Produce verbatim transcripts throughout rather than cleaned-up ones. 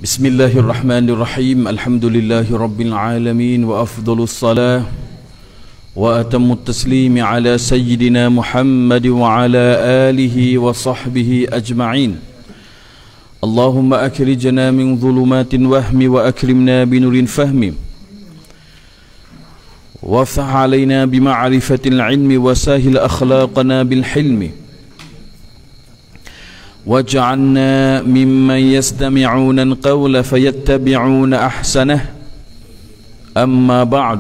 بسم الله الرحمن الرحيم الحمد لله رب العالمين وأفضل الصلاة وأتم التسليم على سيدنا محمد وعلى آله وصحبه أجمعين اللهم أخرجنا من ظلمات الوهم وأكرمنا بنور الفهم وافتح علينا بمعرفة العلم وسهل أخلاقنا بالحلم واجعلنا ممن يستمعون القول فيتبعون أحسنه أما بعد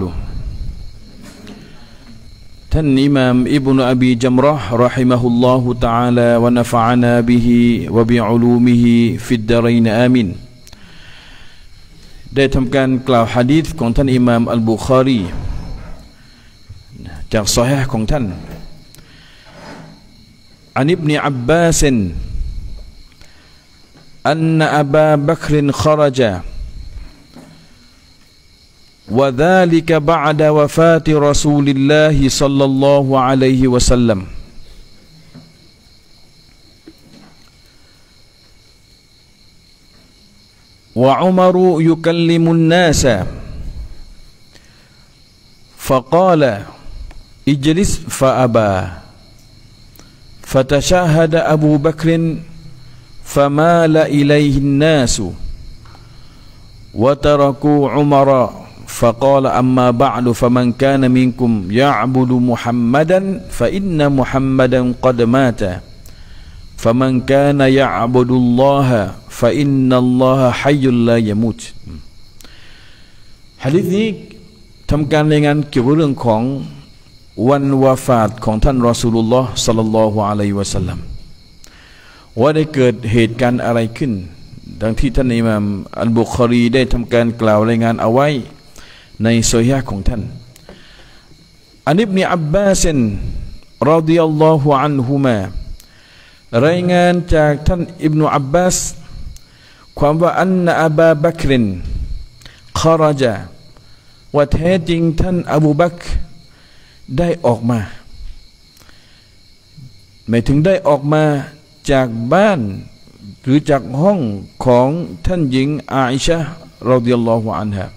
ท่านอิหม่ามอิบนุอบีจัมเราะห์รอฮิมะฮุลลอฮุตะอาลาวะนะฟะอะนาบิฮิวะบิอุลูมิฮิฟิดดารัยนอามีนได้ทำการกล่าวหะดีษของท่านอิหม่ามอัลบุคอรีจากซอฮีห์ของท่านอันอิบนุอับบาสأن أبا بكر خرج وذلك بعد وفاة رسول الله صلى الله عليه وسلم وعمر يكلم الناس فقال اجلس فأبى فتشهد أبو بكر فمال إليه الناس وتركوا عمر فقال أما بعد فمن كان منكم يعبد محمدا فإن محمدا قد مات فمن كان يعبد الله فإن الله حي لا يموت หะดีษนี้ทำการรายงานเกี่ยวกับเรื่องของวันวาฟาตของท่านรอซูลุลลอฮ์ศ็อลลัลลอฮุอะลัยฮิวะซัลลัมว่าได้เกิดเหตุการณ์อะไรขึ้นดังที่ท่านอิหม่ามอัลบุคอรีได้ทำการกล่าวรายงานเอาไว้ในซอฮีฮ์ของท่านอันอิบนุอับบาสรอฎิยัลลอฮุอันฮุมารายงานจากท่านอิบนุอับบาสความว่าอันนะอบูบักรขารจาว่าแท้จริงท่านอบูบักรได้ออกมาหมายถึงได้ออกมาจากบ้านหรือจากห้องของท่านหญิงอาอิชะห์รอฎิยัลลอฮุอันฮา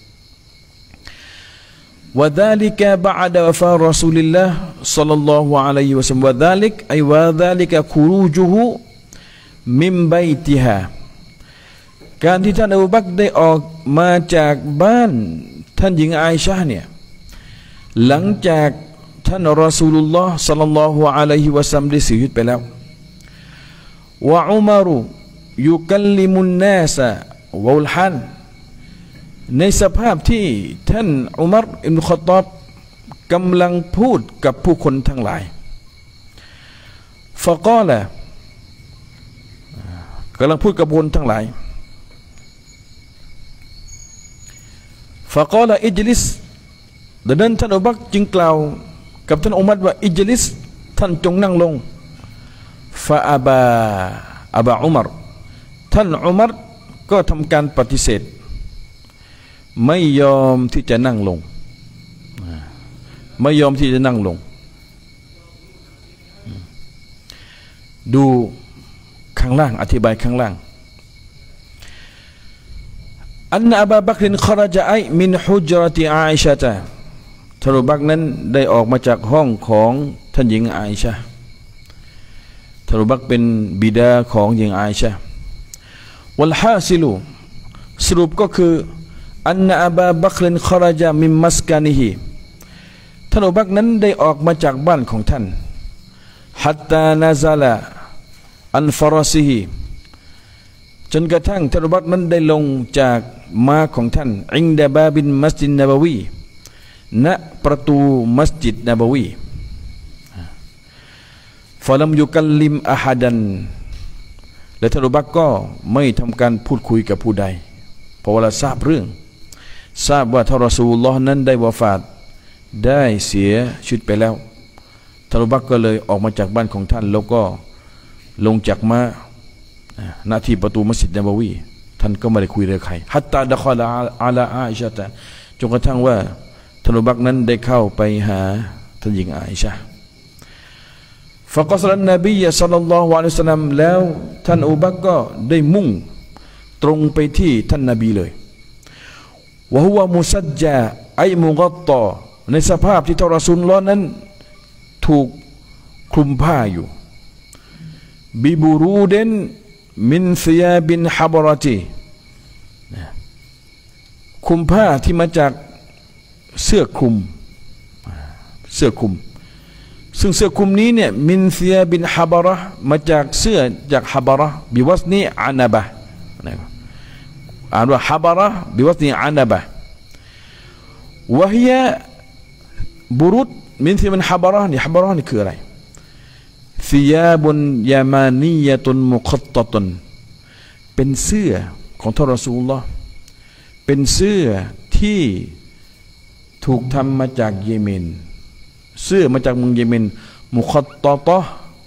وذلك بعد وفاة رسول الله صلى الله عليه وسلم وذلك أي وذلك خروجه من بيتها การที่ท่านอบูบักรได้ออกมาจากบ้านท่านหญิงอาอิชะห์เนี่ยหลังจากท่านรอซูลุลลอฮ์ศ็อลลัลลอฮุอะลัยฮิวะซัลลัมได้เสียชีวิตไปแล้ววะอุมารยุกัลลิมุนนาสวะอุลฮันในสภาพที่ท่านอุมัรอิบนุค็อฏฏอบกำลังพูดกับผู้คนทั้งหลายฟะกอละกำลังพูดกับคนทั้งหลายฟะกอละอิจลิสดังนั้นท่านอบูบักรจึงกล่าวกับท่านอุมัรว่าอิจลิสท่านจงนั่งลงฟาอาบาอาบาอุมัรท่านอุมัรก็ทำการปฏิเสธไม่ยอมที่จะนั่งลงไม่ยอมที่จะนั่งลงดูข้างล่างอธิบายข้างล่างอันนะอบูบักรขรจอะมินฮุจเราะติอาอิชะฮ์ท่านอบูบักรนั้นได้ออกมาจากห้องของท่านหญิงอาอิชะฮ์ท่านอบูบักรเป็นบิดาของหญิงอาอิชะฮ์วัลฮาซิลูสรุปก็คืออันนะอบูบักรขรจามินมัสกานิฮิท่านอบูบักรนั้นได้ออกมาจากบ้านของท่านฮัตตานาซาลาอันฟารซิฮิจนกระทั่งท่านอบูบักรนั้นได้ลงจากม้าของท่านอิงดะบาบินมัสยิดนบวีณประตูมัสยิดนบวีฟะลัมยุกัลลิมอะฮัดันและท่านอบูบักรก็ไม่ทำการพูดคุยกับผู้ใดเพราะว่าทราบเรื่องทราบว่าท่านรอซูลุลลอฮ์นั้นได้วาฟาตได้เสียชีวิตไปแล้วท่านอบูบักรก็เลยออกมาจากบ้านของท่านแล้วก็ลงจากม้าหน้าที่ประตูมัสยิดนบวีท่านก็ไม่ได้คุยกับใครฮัตตาดะคอลาอะลาอาอิชะฮ์จนกระทั่งว่าท่านอบูบักรนั้นได้เข้าไปหาท่านหญิงอาอิชะฮ์ فقصر النبي صلى الله عليه وسلم แล้วท่านอบูบักรก็ได้มุ่งตรงไปที่ท่านนบีเลยวะฮุวะมุซัจญะไอมุกัตตอในสภาพที่ท่านรอซูลุลลอฮ์นั้นถูกคลุมผ้าอยู่บิบูรูเดนมินซิยาบินฮับรอติคลุมผ้าที่มาจากเสื้อคลุมเสื้อคลุมซึ่งเสื้อคลุมนี้เนี่ยมินซิยาบินฮับระมาจากเสื้อจากฮับระบิวัสนีอานาบะอ่านว่าฮับระบิวัสนีอานาบะวะฮียบุรุษมินซิยาบินฮับระนี่ฮับระนี่คืออะไรซิยาบุนยามานียะตุนมุคัตตะตุนเป็นเสื้อของท่านรอซูลุลลอฮ์เป็นเสื้อที่ถูกทำมาจากเยเมนเสื้อมาจากเมืองเยเมนมุคัตตะตะ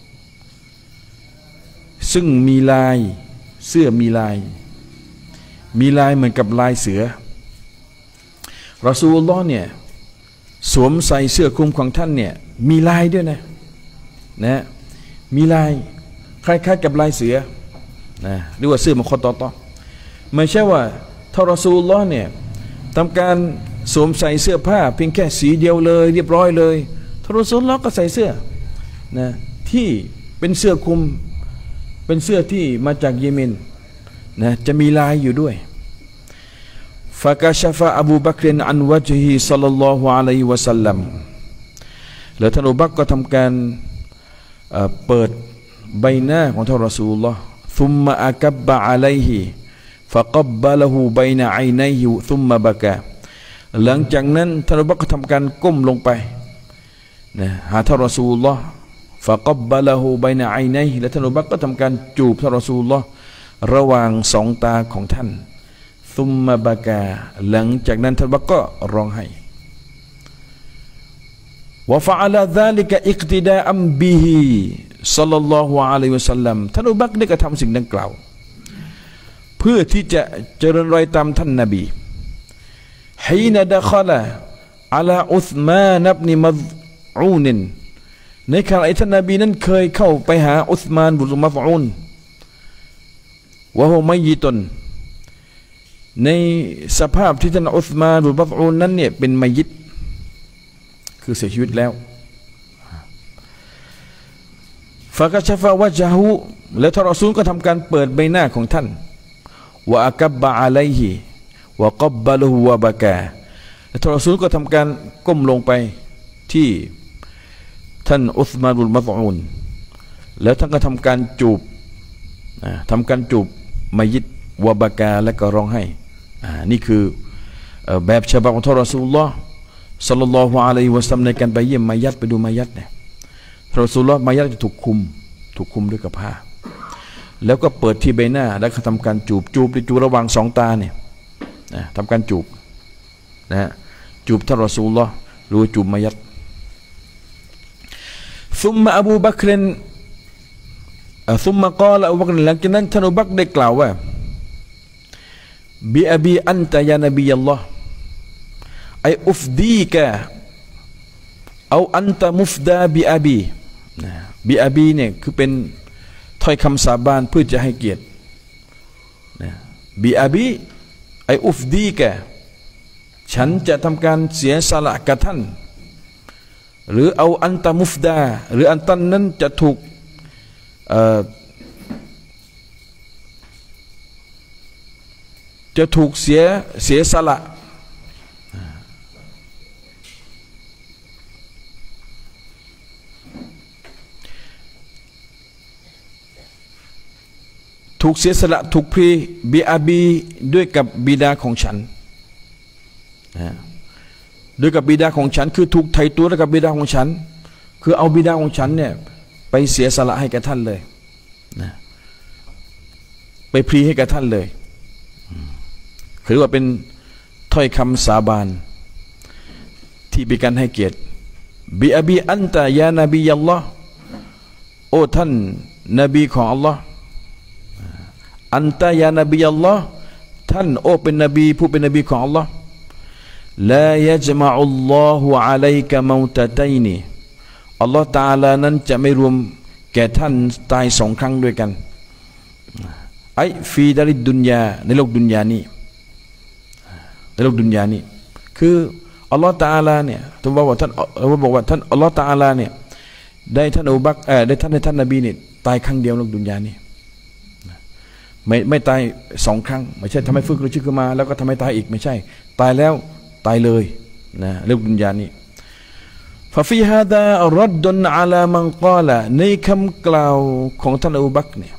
ซึ่งมีลายเสื้อมีลายมีลายเหมือนกับลายเสือรอซูลุลลอฮ์เนี่ยสวมใส่เสื้อคลุมของท่านเนี่ยมีลายด้วยนะนะมีลายคล้ายๆกับลายเสือนะเรียกว่าเสื้อมุคัตตะตะไม่ใช่ว่าท่านรอซูลุลลอฮ์เนี่ยทำการสวมใส่เสื้อผ้าเพียงแค่สีเดียวเลยเรียบร้อยเลยท่านรอซูลุลลอฮ์ก็ใส่เสื้อนะที่เป็นเสื้อคลุมเป็นเสื้อที่มาจากเยเมนนะจะมีลายอยู่ด้วยฟะกะชะฟะอบูบักรอันวะจฮิศ็อลลัลลอฮุอะลัยฮิวะซัลลัมแล้วท่านอบูบักรก็ทำการเปิดใบหน้าของท่านรอซูลุลลอฮ์ซุมมะอะกับบะอะลัยฮิฟะกับบะละฮูบัยนะอัยนัยฮิซุมมะบะกาหลังจากนั้นท่านอบูบักรก็ทำการก้มลงไปนะหาท่านรอซูลุลลอฮ์ฟะกับบะละฮูบัยนะอัยนัยฮิและท่านอบูบักรก็ทำการจูบท่านรอซูลุลลอฮ์ระหว่างสองตาของท่านซุมมะบะกาหลังจากนั้นท่านอบูบักรก็ร้องไห้วะฟะอะลาซาลิกะอิกติดาอัมบิฮิศ็อลลัลลอฮุอะลัยฮิวะซัลลัมท่านอบูบักรได้กระทำสิ่งดังกล่าวเพื่อที่จะเจริญรอยตามท่านนบีฮีนดะคอละอะลาอุษมานอิบนุมัซอูนในขณะที่ท่านนบีนั้นเคยเข้าไปหาอุษมานบุตรมัซอูนวะฮุมัยยิตุนในสภาพที่ท่านอุษมานบุตรมัซอูนนั้นเนี่ยเป็นมัยยิตคือเสียชีวิตแล้วฟะกะชะฟะวะจฮุแล้วท่านรอซูลก็ทำการเปิดใบหน้าของท่านวะอะกับบะอะลัยฮิวะกับบะละฮูวะบะกาแล้วท่านรอซูลก็ทำการก้มลงไปที่ท่านอุษมานบุนมัซอูนแล้วท่านก็ทำการจูบทำการจูบมัยยิตวะบะกาและก็ร้องไห้นี่คือแบบฉบับของท่านรอซูลุลลอฮ์ศ็อลลัลลอฮุอะลัยฮิวะซัลลัมในการไปเยี่ยมมัยยิตไปดูมัยยิตเนี่ยท่านรอซูลุลลอฮ์มัยยิตจะถูกคุมถูกคุมด้วยกับผ้าแล้วก็เปิดที่ใบหน้าแล้วก็ทำการจูบจูบในจูบระหว่างสองตาเนี่ยนะทำการจูบนะจูบท่านรอซูลุลลอฮ์หรือจูบมัยยิตซุมมะอบูบักรซุมมะกาลอบูบักรหลังจากนั้นท่านอบูบักรได้กล่าวว่าบิอะบีอันตะยานบีอัลลอฮ์ไออุฟดีกะเอาอันตะมุฟดาบิอะบีบิอะบีเนี่ยคือเป็นถ้อยคำสาบานเพื่อจะให้เกียรติบิอะบีไออุฟดีกะฉันจะทำการเสียสละกับท่านหรือเอาอันตะมุฟดาหรืออันตันนั้นจะถูกจะถูกเสียเสียสละถูกเสียสละถูกพรีบิอาบีด้วยกับบิดาของฉันด้วยกับบิดาของฉันคือถูกไถ่ตัวด้วยกับบิดาของฉันคือเอาบิดาของฉันเนี่ยไปเสียสละให้แก่ท่านเลยนะไปพรีให้แก่ท่านเลยคือว่าเป็นถ้อยคำสาบานที่เป็นการให้เกียรติบิอาบีอันตะยานบีอัลลอฮ์โอ้ท่านนบีของอัลลอฮ์อันตะยานบีอัลลอฮ์ท่านโอ้เป็นนบีผู้เป็นนบีของอัลลอฮ์ลายะจมะอัลลอฮุอะลัยกะมอตะตัยนีอัลลอฮ์ตะอาลานั้นจะไม่รวมแก่ท่านตายสองครั้งด้วยกันไอฟีดาริดดุนยาในโลกดุนยานี้ในโลกดุนยานี้คืออัลลอฮฺตะอาลาเนี่ยตัวบอกว่าท่านเราบอกว่าท่านอัลลอฮฺตะอาลาเนี่ยได้ท่านอบูบักรเออได้ท่านในท่านนบีเนี่ยตายครั้งเดียวในโลกดุนยานี้ไม่ไม่ตายสองครั้งไม่ใช่ทำให้ฟื้นกระชื่อขึ้นมาแล้วก็ทำให้ตายอีกไม่ใช่ตายแล้วตายเลยนะโลกดุนยานี้ฟาฟีฮาดารัดดุนอาลามังกาลาในคำกล่าวของท่านอบูบักรเนี่ย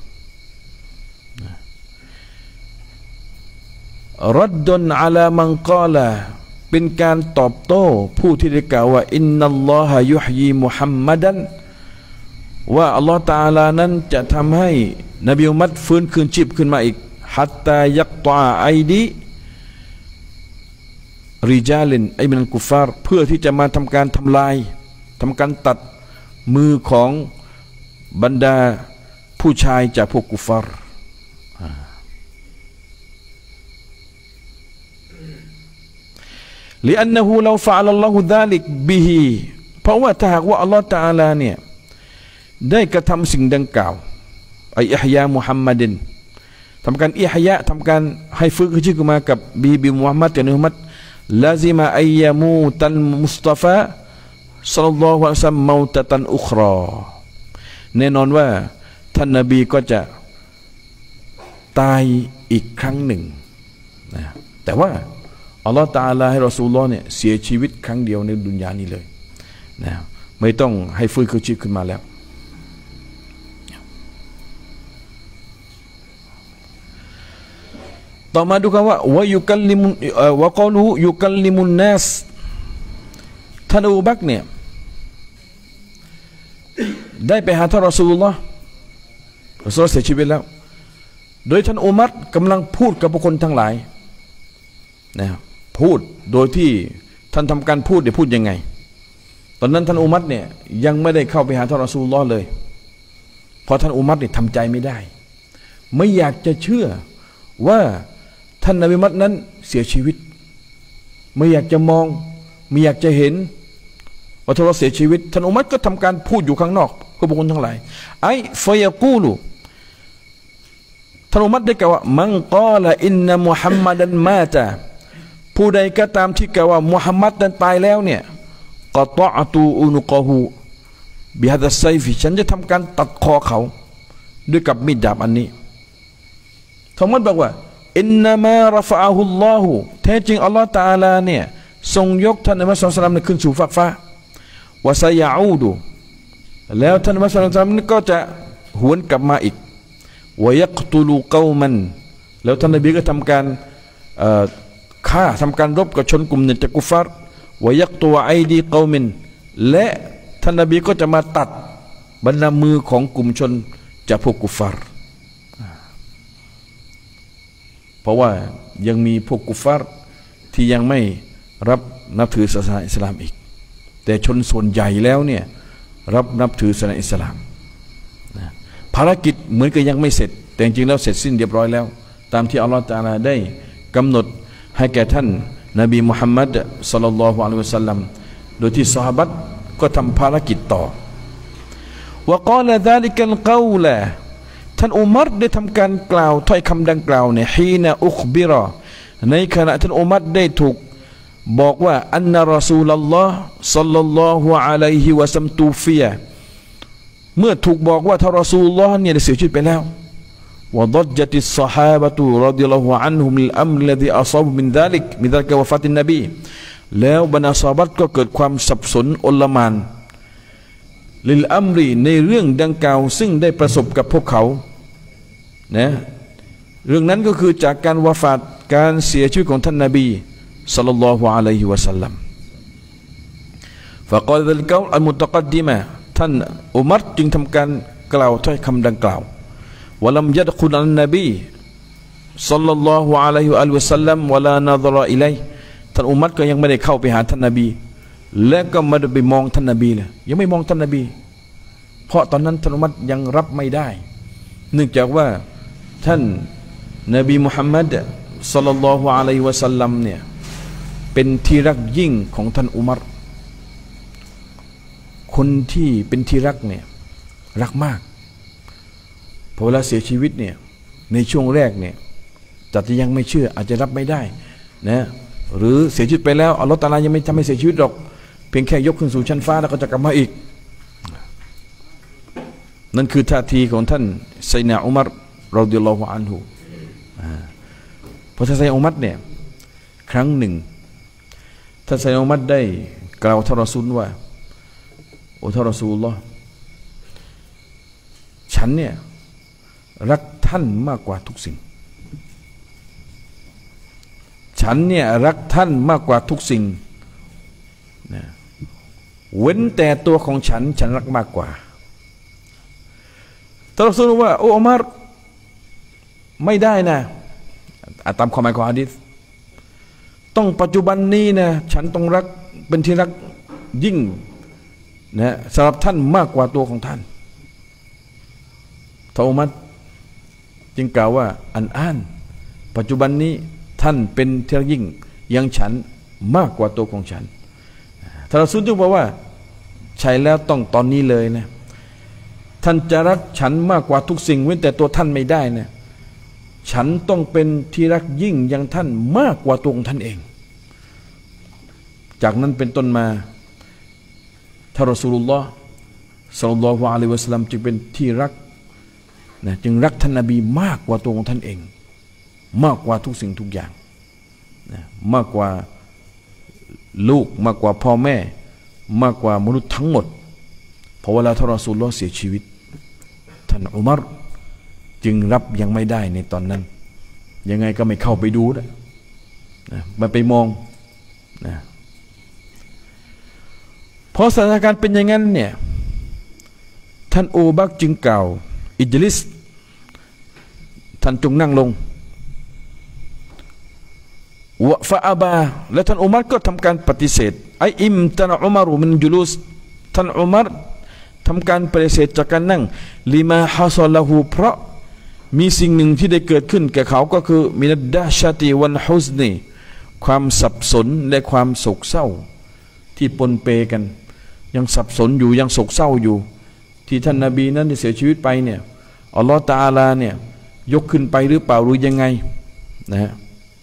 รัดดุนอาลามังกาลาเป็นการตอบโต้ผู้ที่ได้กล่าวว่าอินนัลลอฮะยุฮยีมุฮัมมัดันว่าอัลลอฮฺตะอาลานั้นจะทำให้นบีมุฮัมมัดฟื้นคืนชีพขึ้นมาอีกฮัตตายักตาไอดีริจาลินไอมินัลกุฟาร์เพื่อที่จะมาทำการทำลายทำการตัดมือของบรรดาผู้ชายจากพวกกุฟาร์ลิอันนะฮูลาฟะอัลลอฮุซาลิกบิฮิเพราะว่าถ้าหากว่าอัลลอฮฺตะอาลาเนี่ยได้กระทำสิ่งดังกล่าวไออิฮยามุฮัมมัดินทำการอิฮยะทำการให้ฟื้นคืนชีพขึ้นมากับบีบีมุฮัมมัดกับนบีมุฮัมมัดลาซิมาอัยยามูตันมุสตาฟาศ็อลลัลลอฮุอะลัยฮิวะซัลลัมเมาตะตันอุครอแน่นอนว่าท่านนบีก็จะตายอีกครั้งหนึ่งนะแต่ว่าอัลลอฮฺตะอาลาให้รอซูลุลลอฮ์เนี่ยเสียชีวิตครั้งเดียวในดุนยานี้เลยนะไม่ต้องให้ฟื้นคืนชีพขึ้นมาแล้วต่อมาดูคำว่าวะยุกัลลิมุวะกอลูยุกัลลิมุนนัสท่านอบูบักรเนี่ยได้ไปหาท่านรอซูลุลลอฮ์รอซูลุลลอฮ์เสียชีวิตแล้วโดยท่านอุมัรกำลังพูดกับบุคคลทั้งหลายนะพูดโดยที่ท่านทำการพูดเนี่ยพูดยังไงตอนนั้นท่านอุมัรเนี่ยยังไม่ได้เข้าไปหาท่านรอซูลุลลอฮ์เลยเพราะท่านอุมัรเนี่ยทำใจไม่ได้ไม่อยากจะเชื่อว่าท่านนบีมุฮัมมัดนั้นเสียชีวิตไม่อยากจะมองไม่อยากจะเห็นว่าท่านเสียชีวิตท่านอุมัรก็ทำการพูดอยู่ข้างนอกกับบุคคลทั้งหลายไอ้ฟยากูลูท่านอุมัรได้กล่าวว่ามังกาลอินนะมุฮัมมัดันมาตะผู้ใดก็ตามที่กล่าวว่ามุฮัมมัดนั้นตายแล้วเนี่ยกะตอตูอุนุกะฮูบิฮะดัสไซฟิฉันจะทำการตัดคอเขาด้วยกับมีดดาบอันนี้ท่านอุมัรบอกว่าอินนามารฟะอะฮุลลอฮุแท้จริงอัลลอฮฺตะอาลาเนี่ยทรงยกท่านนบีมุฮัมมัดศ็อลลัลลอฮุอะลัยฮิวะซัลลัมขึ้นสู่ฟากฟ้าวะซะยะอูดุแล้วท่านนบีมุฮัมมัดศ็อลลัลลอฮุอะลัยฮิวะซัลลัมก็จะหวนกลับมาอีกวะยักตุลูกอมัน แล้วท่านนบีก็ทำการฆ่าทำการรบกับชนกลุ่มหนึ่งจากกุฟาร์วยักตัวไอดีกอมินและท่านนบีก็จะมาตัดบรรดามือของกลุ่มชนจากพวกกุฟาร์เพราะว่ายังมีพวกกุฟาร์ที่ยังไม่รับนับถือศาสนาอิสลามอีกแต่ชนส่วนใหญ่แล้วเนี่ยรับนับถือศาสนาอิสลามภารกิจเหมือนกับยังไม่เสร็จแต่จริงๆแล้วเสร็จสิ้นเรียบร้อยแล้วตามที่อัลลอฮฺตะอาลาได้กำหนดให้แก่ท่านนบีมุฮัมมัดศ็อลลัลลอฮุอะลัยฮิวะซัลลัมโดยที่ซอฮาบะห์ก็ทำภารกิจต่อวะกาลซาลิกัลกอลท่านอุมัรได้ทำการกล่าวถ้อยคำดังกล่าวเนี่ยฮีนะอุคบิรอในขณะท่านอุมัรได้ถูกบอกว่าอันนะรอซูลุลลอฮ์ศ็อลลัลลอฮุอะลัยฮิวะซัลลัมตูฟียะเมื่อถูกบอกว่าท่านรอซูลุลลอฮ์เนี่ยได้เสียชีวิตไปแล้ววะดัจญัติศศอฮาบะตุรอฎิยัลลอฮุอันฮุมลิลอัมรลซีอัศอบมินซาลิกมินซาลิกวะฟาตินนบีแล้วบรรดาซอฮาบะห์ก็เกิดความสับสนโอลหม่านลิลอัมรีในเรื่องดังกล่าวซึ่งได้ประสบกับพวกเขานะเรื่องนั้นก็คือจากการวะฟาตการเสียชีวิตของท่านนบีศ็อลลัลลอฮุอะลัยฮิวะซัลลัมฟะกอลซัลกอลอัลมุตะกัดดิมะท่านอุมัรจึงทำการกล่าวถ้อยคำดังกล่าววะลัมยัดคุลอันนบีศ็อลลัลลอฮุอะลัยฮิวะซัลลัมวะลานะซะรออิลัยท่านอุมัรก็ยังไม่ได้เข้าไปหาท่านนบีและก็ไม่ได้ไปมองท่านนบีเลยยังไม่มองท่านนบีเพราะตอนนั้นท่านอุมัรยังรับไม่ได้เนื่องจากว่าท่านนบีมุฮัมมัดศ็อลลัลลอฮุอะลัยฮิวะซัลลัมเนี่ยเป็นที่รักยิ่งของท่านอุมัรคนที่เป็นที่รักเนี่ยรักมากพอเวลาเสียชีวิตเนี่ยในช่วงแรกเนี่ยแต่จะยังไม่เชื่ออาจจะรับไม่ได้นะหรือเสียชีวิตไปแล้วอัลลอฮฺตะอาลายังไม่ทำให้เสียชีวิตหรอกเพียงแค่ยกขึ้นสู่ชั้นฟ้าแล้วก็จะกลับมาอีกนั่นคือท่าทีของท่านไซนาอุมัรรอฎิยัลลอฮุอันฮุเพราะท่านไซนาอุมัรเนี่ยครั้งหนึ่งท่านไซนาอุมัรได้กล่าวท่านรอซูลว่าโอ้ท่านรอซูลลอฮ์ฉันเนี่ยรักท่านมากกว่าทุกสิ่งฉันเนี่ยรักท่านมากกว่าทุกสิ่งนะเว้นแต่ตัวของฉันฉันรักมากกว่าท่านรอซูลว่าโอ้อุมัรไม่ได้นะตามความหมายของหะดีษต้องปัจจุบันนี้นะฉันต้องรักเป็นที่รักยิ่งนะสำหรับท่านมากกว่าตัวของท่านท่านอุมัรจึงกล่าวว่าอันอ่านปัจจุบันนี้ท่านเป็นที่รักยิ่งยังฉันมากกว่าตัวของฉันท่านรอซูลจึงบอกว่าใช่แล้วต้องตอนนี้เลยนะท่านจะรักฉันมากกว่าทุกสิ่งเว้นแต่ตัวท่านไม่ได้นะฉันต้องเป็นที่รักยิ่งยังท่านมากกว่าตัวของท่านเองจากนั้นเป็นต้นมาท่านรอซูลุลลอฮ์ศ็อลลัลลอฮุอะลัยฮิวะซัลลัมจึงเป็นที่รักนะจึงรักท่านนบีมากกว่าตัวของท่านเองมากกว่าทุกสิ่งทุกอย่างนะมากกว่าลูกมากกว่าพ่อแม่มากกว่ามนุษย์ทั้งหมดเพราะเวลาท่านรอซูลุลลอฮ์เสียชีวิตท่านอุมัรจึงรับยังไม่ได้ในตอนนั้นยังไงก็ไม่เข้าไปดูนะนะมาไปมองนะพอสถานการณ์เป็นอย่างนั้นเนี่ยท่านอูบักจึงกล่าวอิจลิสท่านจงนั่งลงวะฟะอาบาและท่านอุมัรก็ทำการปฏิเสธไออิมตนะอุมัรุมินจุลุสท่านอุมัรทำการปฏิเสธจากการนั่งลิมาฮะซอละฮูเพราะมีสิ่งหนึ่งที่ได้เกิดขึ้นแก่เขาก็คือมินัดดะชาติวันฮุซนีความสับสนและความโศกเศร้าที่ปนเปกันยังสับสนอยู่ยังโศกเศร้าอยู่ที่ท่านนบีนั้นได้เสียชีวิตไปเนี่ยอัลลอฮฺตะอาลาเนี่ยยกขึ้นไปหรือเปล่าหรือยังไงนะฮะ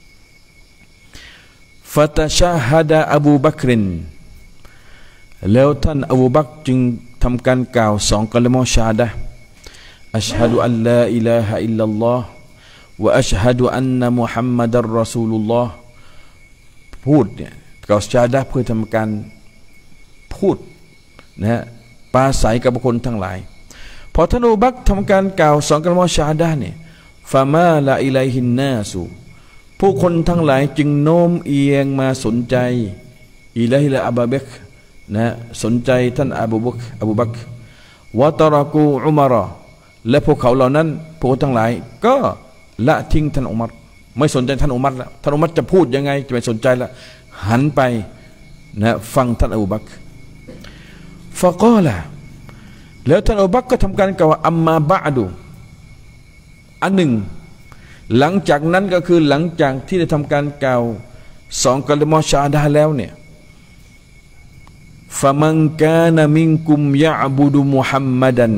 ฟะตะชะฮะดะอบูบักรินแล้วท่านอบูบักรจึงทำการกล่าวสองกะลิมะชาฮาดะห์อัชฮะดุอัลลาอิลาฮะอิลลัลลอฮ์วะอัชฮะดุอันนะมุฮัมมัดัรรอซูลุลลอฮ์พูดเนี่ยกล่าวชาฮาดะห์เพื่อทำการพูดนะฮะปราศัยกับบุคคลทั้งหลายพอท่านอบูบักรทำการกล่าวสองกะลิมะชาฮาดะห์เนี่ยฟะมาลาอิลัยฮินนาสุผู้คนทั้งหลายจึงโน้มเอียงมาสนใจอิลัยฮิละอบูบักรนะสนใจท่านอบูบักรอบูบักรวะตะรอกูอุมารและพวกเขาเหล่านั้นพวกทั้งหลายก็ละทิ้งท่านอุมัรไม่สนใจท่านอุมัรแล้วท่านอุมัรจะพูดยังไงจะไม่สนใจละหันไปนะฟังท่านอบูบักรฟะกอละแล้วท่านอบูบักรก็ทำการกล่าวอัมมาบะอดุอันหนึ่งหลังจากนั้นก็คือหลังจากที่ได้ทำการกล่าวสองกะลิมะชาฮาดะห์แล้วเนี่ยฟะมันกานะมินกุมยะอ์บุดุมุฮัมมัดัน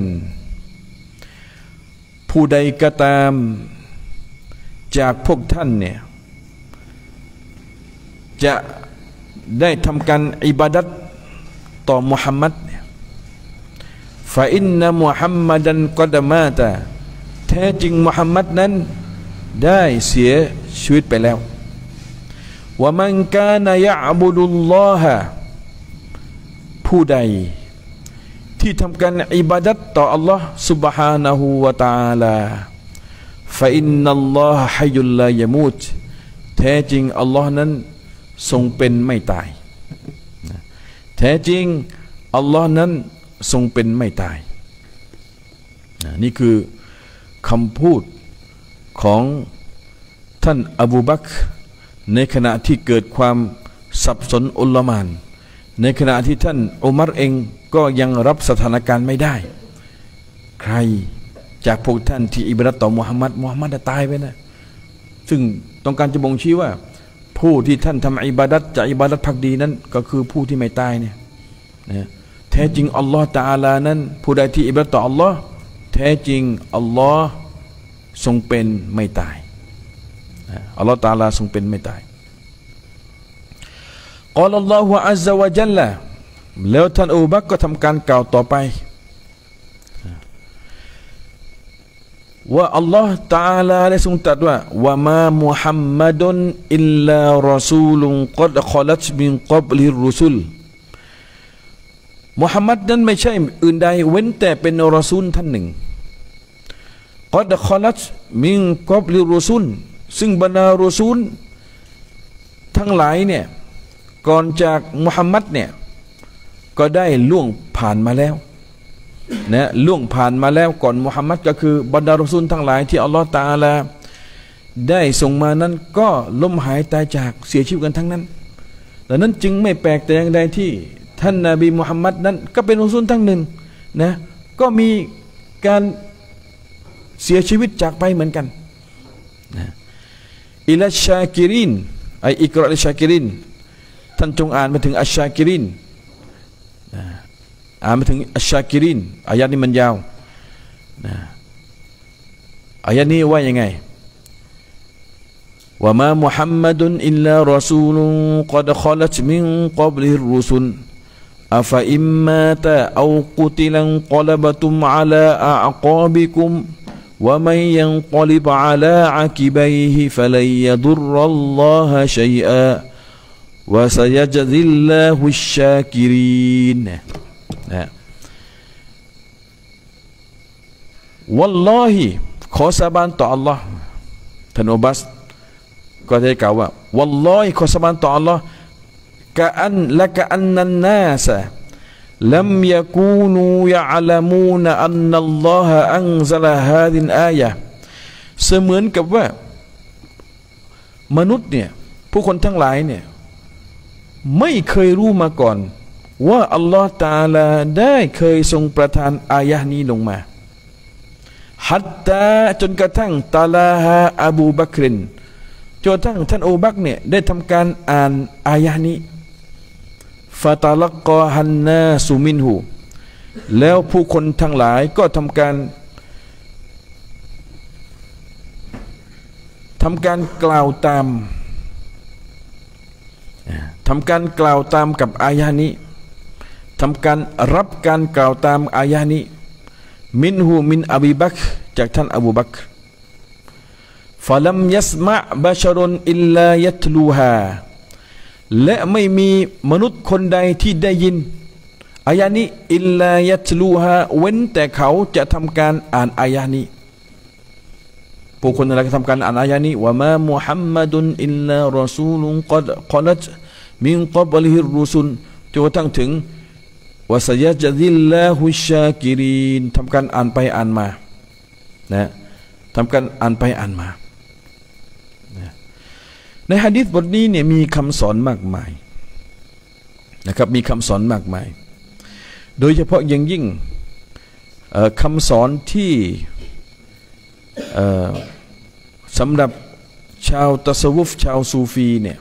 ผู้ใดก็ตามจากพวกท่านเนี่ยจะได้ทำการอิบาดัตต่อมุฮัมมัดเนี่ยฟะอินนะมุฮัมมัดันกอดมาตะแท้จริงมุฮัมมัดนั้นได้เสียชีวิตไปแล้ววะมันกานะยะอ์บุดุลลอฮะผู้ใดที่ทำการอิบาดัตต่อ Allah سبحانه และ تعالى فإن الله حي لا يموت แท้จริง Allah นั้นทรงเป็นไม่ตายแท้จริง Allah นั้นทรงเป็นไม่ตายนี่คือคำพูดของท่านอบูบักรในขณะที่เกิดความสับสนอุลมานในขณะที่ท่านอุมัรเองก็ยังรับสถานการณ์ไม่ได้ใครจากพวกท่านที่อิบาดัตต่อมุฮัมมัดมุฮัมมัดตายไปนะซึ่งต้องการจะบ่งชี้ว่าผู้ที่ท่านทำอิบาดัตจะอิบาดัตภักดีนั้นก็คือผู้ที่ไม่ตายเนี่ยนะแท้จริงอัลลอฮฺตะอาลานั้นผู้ใดที่อิบาดัตต่ออัลลอฮ์แท้จริงอัลลอฮ์ทรงเป็นไม่ตายอัลลอฮฺตะอาลาทรงเป็นไม่ตายกล่าวอัลลอฮฺอัซซะวะจัลละแล้วท่านอูบักก็ทำการกล่าวต่อไปว่าอัลลอฮฺตะอาลาได้ทรงตรัสว่าวะมามุฮัมมัดุนอิลลารอซูลุกัดขลัตมินกับลิรรุซุลมุฮัมมัดนั้นไม่ใช่อื่นใดเว้นแต่เป็นรอซูลท่านหนึ่งกัดขลัตมินกับลิรรุซุลซึ่งบรรดารอซูลทั้งหลายเนี่ยก่อนจากมุฮัมมัดเนี่ยก็ได้ล่วงผ่านมาแล้วนะล่วงผ่านมาแล้วก่อนมุฮัมมัดก็คือบรรดารอซูลทั้งหลายที่อัลลอฮฺตะอาลาได้ส่งมานั้นก็ล้มหายตายจากเสียชีวิตกันทั้งนั้นดังนั้นจึงไม่แปลกแต่อย่างใดที่ท่านนบีมุฮัมมัดนั้นก็เป็นรอซูลทั้งหนึ่งนะก็มีการเสียชีวิตจากไปเหมือนกันนะอิลัชชาคิรินไออิกรออิลชาคิรินท่านจงอ่านมาถึงอัชชาคิรินนะอ่านมาถึงอัชชาคิรินอายะนี้มันยาวนะอายะนี้ว่ายังไงว่ามามุฮัมมัดุนอิลลารอซูลุกัดขลัตมินกับลิรรุซุลอัฟอิมมาตะเอากุติลันกลบตุมอะลาอะกาบิกุมومن ينقلب على عقبيه فلن يضر الله شيئا وسيجزي الله الشاكرين والله ขอสาบานต่อ Allah ท่านอุบัสก็ได้กล่าวว่า والله ขอสาบานต่อ Allah กะอันละกะอันนันนาสลัมยะกูนูยะอะลามูนอันนัลลอฮะอันซะละฮาซิลอายะห์เสมือนกับว่ามนุษย์เนี่ยผู้คนทั้งหลายเนี่ยไม่เคยรู้มาก่อนว่าอัลลอฮฺตะอาลาได้เคยทรงประทานอายะห์นี้ลงมาฮัตตาจนกระทั่งตะลาฮาอบูบักรจนกระทั่งท่านอูบักเนี่ยได้ทำการอ่านอายะห์นี้ฟาตาลักกอฮันนาสุมินหูแล้วผู้คนทั้งหลายก็ทำการทำการกล่าวตามทำการกล่าวตามกับอายะนี้ทำการรับการกล่าวตามอายะนี้มินหูมินอบีบักจากท่านอบูบักฟะลัมยัสมะบะชรุนอิลลายัตลูฮาและไม่มีมนุษย์คนใดที่ได้ยินอายะนี้อิลลายัตลูฮาเว้นแต่เขาจะทำการอ่านอายะนี้ผู้คนอะไรก็ทำการอ่านอายะนี้ว่ามามุฮัมมัดุนอิลลารอซูลุกัดขลัตมินกับลิฮิรรุซุลจนกระทั่งถึงวะซะยะจซิลลาฮุชชาคิรินทำการอ่านไปอ่านมานะทำการอ่านไปอ่านมาในหะดีษบทนี้เนี่ยมีคำสอนมากมายนะครับมีคำสอนมากมายโดยเฉพาะอย่างยิ่งคำสอนที่สำหรับชาวตัสวุฟชาวซูฟีเนี่ย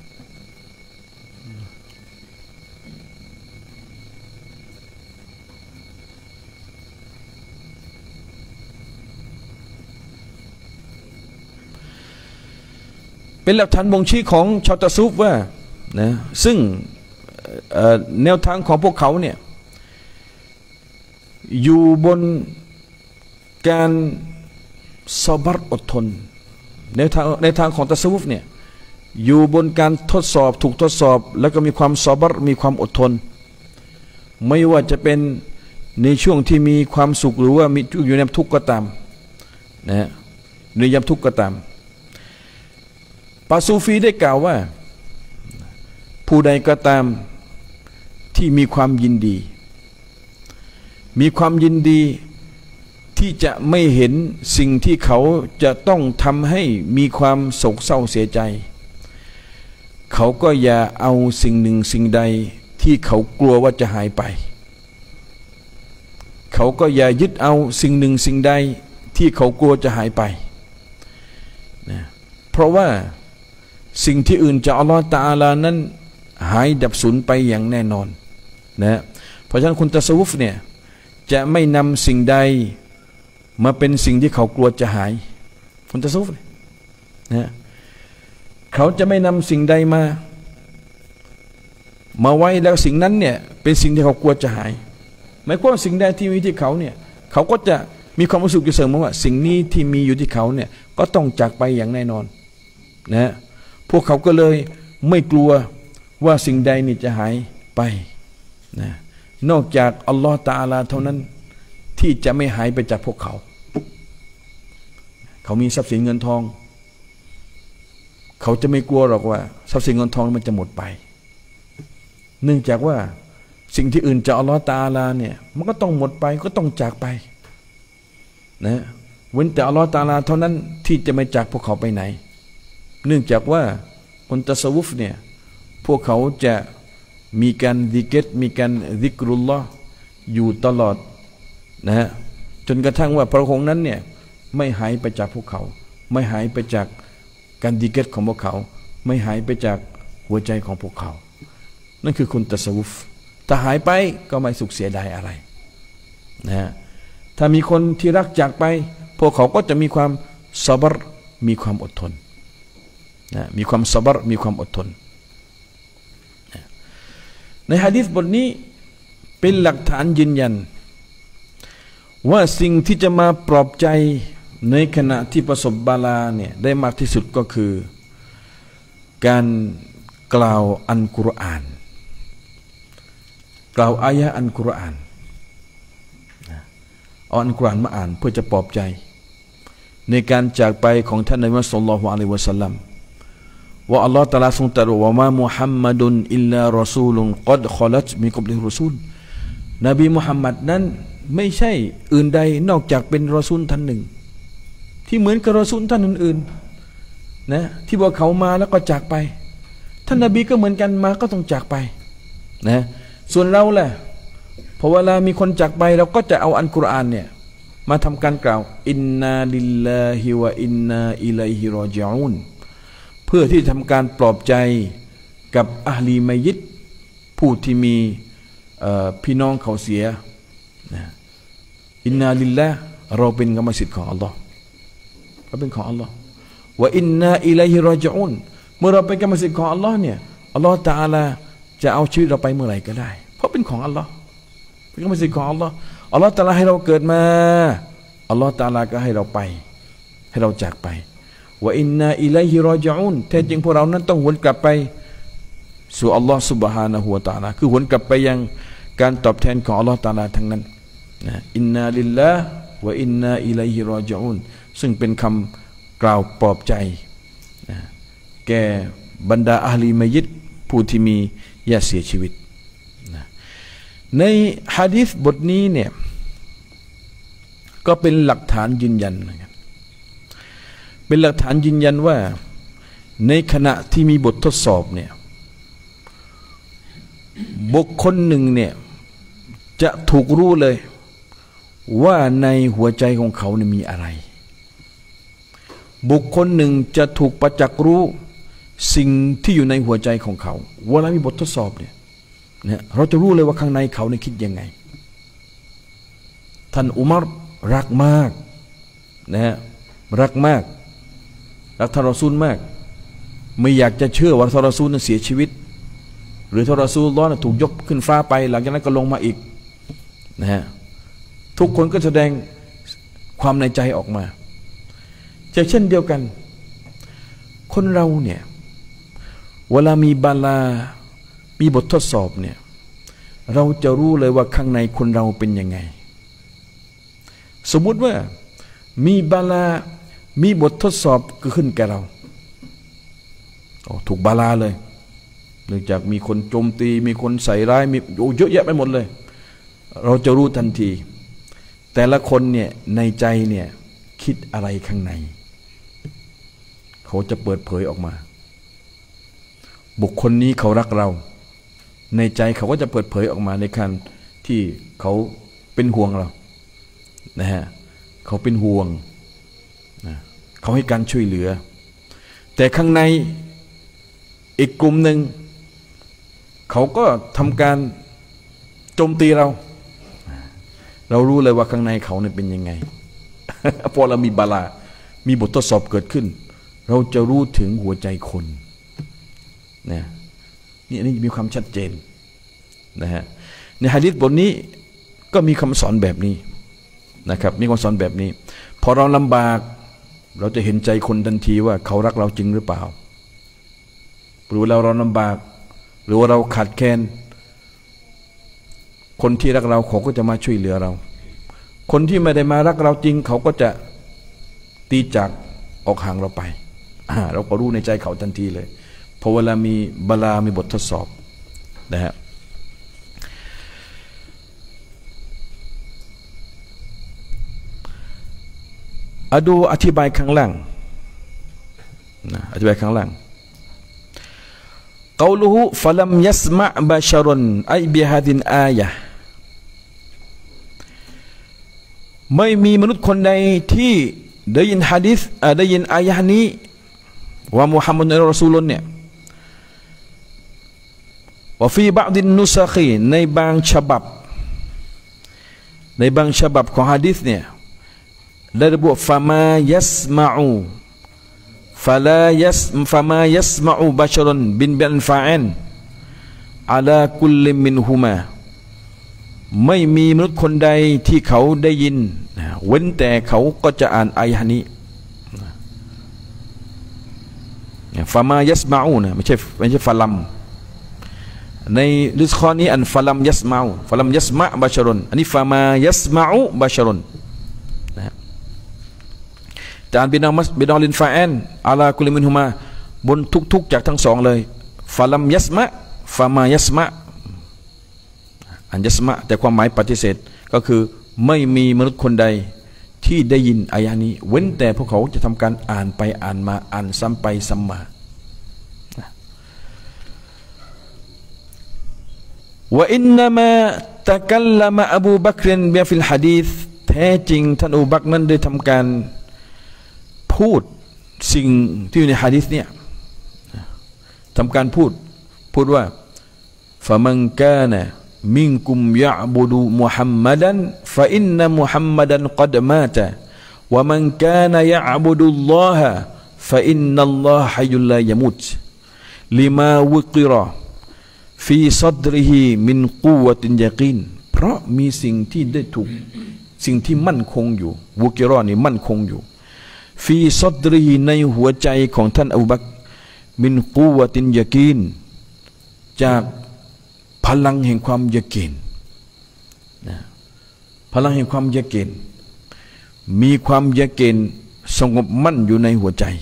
เป็นหลักฐานบ่งชี้ของชาวตะซุฟว่านะซึ่งแนวทางของพวกเขาเนี่ยอยู่บนการซอบัรอดทนในทางในทางของตะซุฟเนี่ยอยู่บนการทดสอบถูกทดสอบแล้วก็มีความซอบัรมีความอดทนไม่ว่าจะเป็นในช่วงที่มีความสุขหรือว่ามีอยู่ในทุกข์ก็ตามนะในยามทุกข์ก็ตามปาซูฟีได้กล่าวว่าผู้ใดก็ตามที่มีความยินดีมีความยินดีที่จะไม่เห็นสิ่งที่เขาจะต้องทำให้มีความโศกเศร้าเสียใจเขาก็อย่าเอาสิ่งหนึ่งสิ่งใดที่เขากลัวว่าจะหายไปเขาก็อย่ายึดเอาสิ่งหนึ่งสิ่งใดที่เขากลัวจะหายไปนะเพราะว่าสิ่งที่อื่นจากอัลลอฮฺตะอาลานั้นหายดับสูญไปอย่างแน่นอนนะเพราะฉะนั้นคนตัสวุฟเนี่ยจะไม่นำสิ่งใดมาเป็นสิ่งที่เขากลัวจะหายคนตะซุฟนะเขาจะไม่นำสิ่งใดมามาไว้แล้วสิ่งนั้นเนี่ยเป็นสิ่งที่เขากลัวจะหายหมายความว่าสิ่งใดที่มีที่เขาเนี่ยเขาก็จะมีความรู้สึกอยู่เสมอว่าสิ่งนี้ที่มีอยู่ที่เขาเนี่ยก็ต้องจากไปอย่างแน่นอนนะพวกเขาก็เลยไม่กลัวว่าสิ่งใดนี่จะหายไปนะนอกจากอัลลอฮฺตะอาลาเท่านั้นที่จะไม่หายไปจากพวกเขาเขามีทรัพย์สินเงินทองเขาจะไม่กลัวหรอกว่าทรัพย์สินเงินทองมันจะหมดไปเนื่องจากว่าสิ่งที่อื่นจากอัลลอฮฺตะอาลาเนี่ยมันก็ต้องหมดไปก็ต้องจากไปนะเว้นแต่อัลลอฮฺตะอาลาเท่านั้นที่จะไม่จากพวกเขาไปไหนเนื่องจากว่าคนตะซะวุฟเนี่ยพวกเขาจะมีการซิกรมีการซิกรุลลอฮ์อยู่ตลอดนะฮะจนกระทั่งว่าพระองค์นั้นเนี่ยไม่หายไปจากพวกเขาไม่หายไปจากการซิกรของพวกเขาไม่หายไปจากหัวใจของพวกเขานั่นคือคนตะซะวุฟถ้าหายไปก็ไม่สุขเสียดายอะไรนะฮะถ้ามีคนที่รักจากไปพวกเขาก็จะมีความซอบรมีความอดทนนะมีความซอบรมีความอดทนในหะดีษบทนี้เป็นหลักฐานยืนยันว่าสิ่งที่จะมาปลอบใจในขณะที่ประสบบาลาเนี่ยได้มากที่สุดก็คือการกล่าวอัลกุรอานกล่าวอายะห์อัลกุรอานเอาอัลกุรอานมาอ่านเพื่อจะปลอบใจในการจากไปของท่านนบีมุฮัมมัดศ็อลลัลลอฮุอะลัยฮิวะซัลลัมว่าอัลลอฮฺตะอาลาทรงตรัสว่ามามุฮัมมัดุนอิลลารอซูลุนกัดคอลัตมิกับลิรอซูลนบีมุฮัมมัดนั้นไม่ใช่อื่นใดนอกจากเป็นรอซูลท่านหนึ่งที่เหมือนกับรอซูลท่านอื่นๆนะที่ว่าเขามาแล้วก็จากไปท่านนบีก็เหมือนกันมาก็ต้องจากไปนะส่วนเราแหละพอเวลามีคนจากไปเราก็จะเอาอัลกุรอานเนี่ยมาทำการกล่าวอินนาลิลลาฮิวะอินนาอิลัยฮิรอญิอูนเพื่อที่ทำการปลอบใจกับอะห์ลีมัยยิตผู้ที่มีพี่น้องเขาเสียอินนาลิลลาห์เราเป็นกรรมสิทธิ์ของอัลลอฮ์เราเป็นของอัลลอฮ์ว่าอินนาอิลัยฮิรอญิอูนเมื่อเราเป็นกรรมสิทธิ์ของอัลลอฮ์เนี่ยอัลลอฮ์ตะอาลาจะเอาชีวิตเราไปเมื่อไหร่ก็ได้เพราะเป็นของอัลลอฮ์เป็นกรรมสิทธิ์ของอัลลอฮ์อัลลอฮ์ตะอาลาให้เราเกิดมาอัลลอฮ์ตะอาลาก็ให้เราไปให้เราจากไปว่าอินนาอิลัยฮิรอญิอูนแท้จริงพวกเรานั้นต้องหวนกลับไปสู่อัลลอฮ์ซุบฮานะฮูวะตะอาลาคือหวนกลับไปยังการตอบแทนของอัลลอฮ์ตะอาลาทั้งนั้นนะอินนาลิลลาห์วะอินนาอิลัยฮิรอญิอูนซึ่งเป็นคำกล่าวปลอบใจนะแก่บรรดาอะห์ลีมัยยิตผู้ที่มีญาติเสียชีวิตนะในหะดีษบทนี้เนี่ยก็เป็นหลักฐานยืนยันนะครับเป็นหลักฐานยืนยันว่าในขณะที่มีบททดสอบเนี่ยบุคคลหนึ่งเนี่ยจะถูกรู้เลยว่าในหัวใจของเขาเนี่ยมีอะไรบุคคลหนึ่งจะถูกประจักษ์รู้สิ่งที่อยู่ในหัวใจของเขาเวลามีบททดสอบเนี่ยเนี่ยเราจะรู้เลยว่าข้างในเขาเนี่ยคิดยังไงท่านอุมัรรักมากนะฮะรักมากรักท่านรอซูลมากไม่อยากจะเชื่อว่าท่านรอซูลนั้นเสียชีวิตหรือท่านรอซูลล้อนะถูกยกขึ้นฟ้าไปหลังจากนั้นก็ลงมาอีกนะฮะทุกคนก็แสดงความในใจออกมาจะเช่นเดียวกันคนเราเนี่ยเวลามีบาลามีบททดสอบเนี่ยเราจะรู้เลยว่าข้างในคนเราเป็นยังไงสมมุติว่ามีบาลามีบททดสอบเกิดขึ้นแก่เราโอ้ถูกบาลาเลยเนื่องจากมีคนโจมตีมีคนใส่ร้ายมีโอ้เยอะแยะไปหมดเลยเราจะรู้ทันทีแต่ละคนเนี่ยในใจเนี่ยคิดอะไรข้างในเขาจะเปิดเผยออกมาบุคคลนี้เขารักเราในใจเขาก็จะเปิดเผยออกมาในการที่เขาเป็นห่วงเรานะฮะเขาเป็นห่วงนะเขาให้การช่วยเหลือแต่ข้างในอีกกลุ่มหนึ่งเขาก็ทำการโจมตีเราเรารู้เลยว่าข้างในเขาเนี่ยเป็นยังไง พอเรามีบาลามีบททดสอบเกิดขึ้นเราจะรู้ถึงหัวใจคนนะนี่นี่มีความชัดเจนนะฮะในหะดีษบทนี้ก็มีคำสอนแบบนี้นะครับมีคำสอนแบบนี้พอเราลำบากเราจะเห็นใจคนทันทีว่าเขารักเราจริงหรือเปล่าหรือเราเราลำบากหรือว่าเราขาดแคลนคนที่รักเราเขาก็จะมาช่วยเหลือเราคนที่ไม่ได้มารักเราจริงเขาก็จะตีจากออกห่างเราไปเราก็รู้ในใจเขาทันทีเลยเพราะเวลามีบาลามีบททดสอบนะฮะอดูอธิบายข้างล่างนะอธิบายข้างล่างقوله فلم يسمع بشر أي بهذه الآية ไม่มีมนุษย์คนใดที่ได้ยินหะดีษได้ยินอายะห์นี้ว่ามุฮัมมัดอัลรอซูลุลเนี่ยว่าฟีบะดินนุสคีในบางฉบับในบางฉบับของหะดีษเนี่ยได้ระบุฟะมายัสมาอูฟะลายัสฟะมายัสมาอูบะชรนบินบินฟาอันอะลาคุลลิมินฮุมาไม่มีมนุษย์คนใดที่เขาได้ยินเว้นแต่เขาก็จะอ่านอายะห์นี้ฟะมายัสมาอูนะไม่ใช่ไม่ใช่ฟะลัมในลิสคอนี้อันฟะลัมยัสมาอูฟะลัมยัสมะบะชรนอันนี้ฟะมายัสมาอูบะชรนจานบินอมัสบินอลินฟาอันอาลาคุลิมินฮุมาบนทุกๆจากทั้งสองเลยฟาลัมยัสมะฟามายัสมะอันยัสมะแต่ความหมายปฏิเสธก็คือไม่มีมนุษย์คนใดที่ได้ยินอายะนี้เว้นแต่พวกเขาจะทำการอ่านไปอ่านมาอ่านซ้ำไปซ้ำมาวะอินนามะตะกัลลมะอบูบักรบิฟิลหะดีษแท้จริงท่านอบูบักรนั้นได้ทำการพูดสิ่งที่อยู่ในหะดีษเนี่ยทำการพูดพูดว่าฟะมันกานะมินกุมยะอ์บุดุมุฮัมมัดันฟะอินนะมุฮัมมัดันกัดมาตะวะมันกานะยะอ์บุดุลลอฮะฟะอินนัลลอฮะฮัยยุลลายะมุตลิมาวุกิรอฟีซัดริฮิมินกุวะตินยะกีนเพราะมีสิ่งที่ได้ถูกสิ่งที่มั่นคงอยู่วุกิรอนี่มั่นคงอยู่ฟีซัดริฮิในหัวใจของท่านอบูบักรมินกุวะตินยะกีนจากพลังแห่งความยะกีนนะพลังแห่งความยะกีนมีความยะกีนสงบมั่นอยู่ในหัวใจ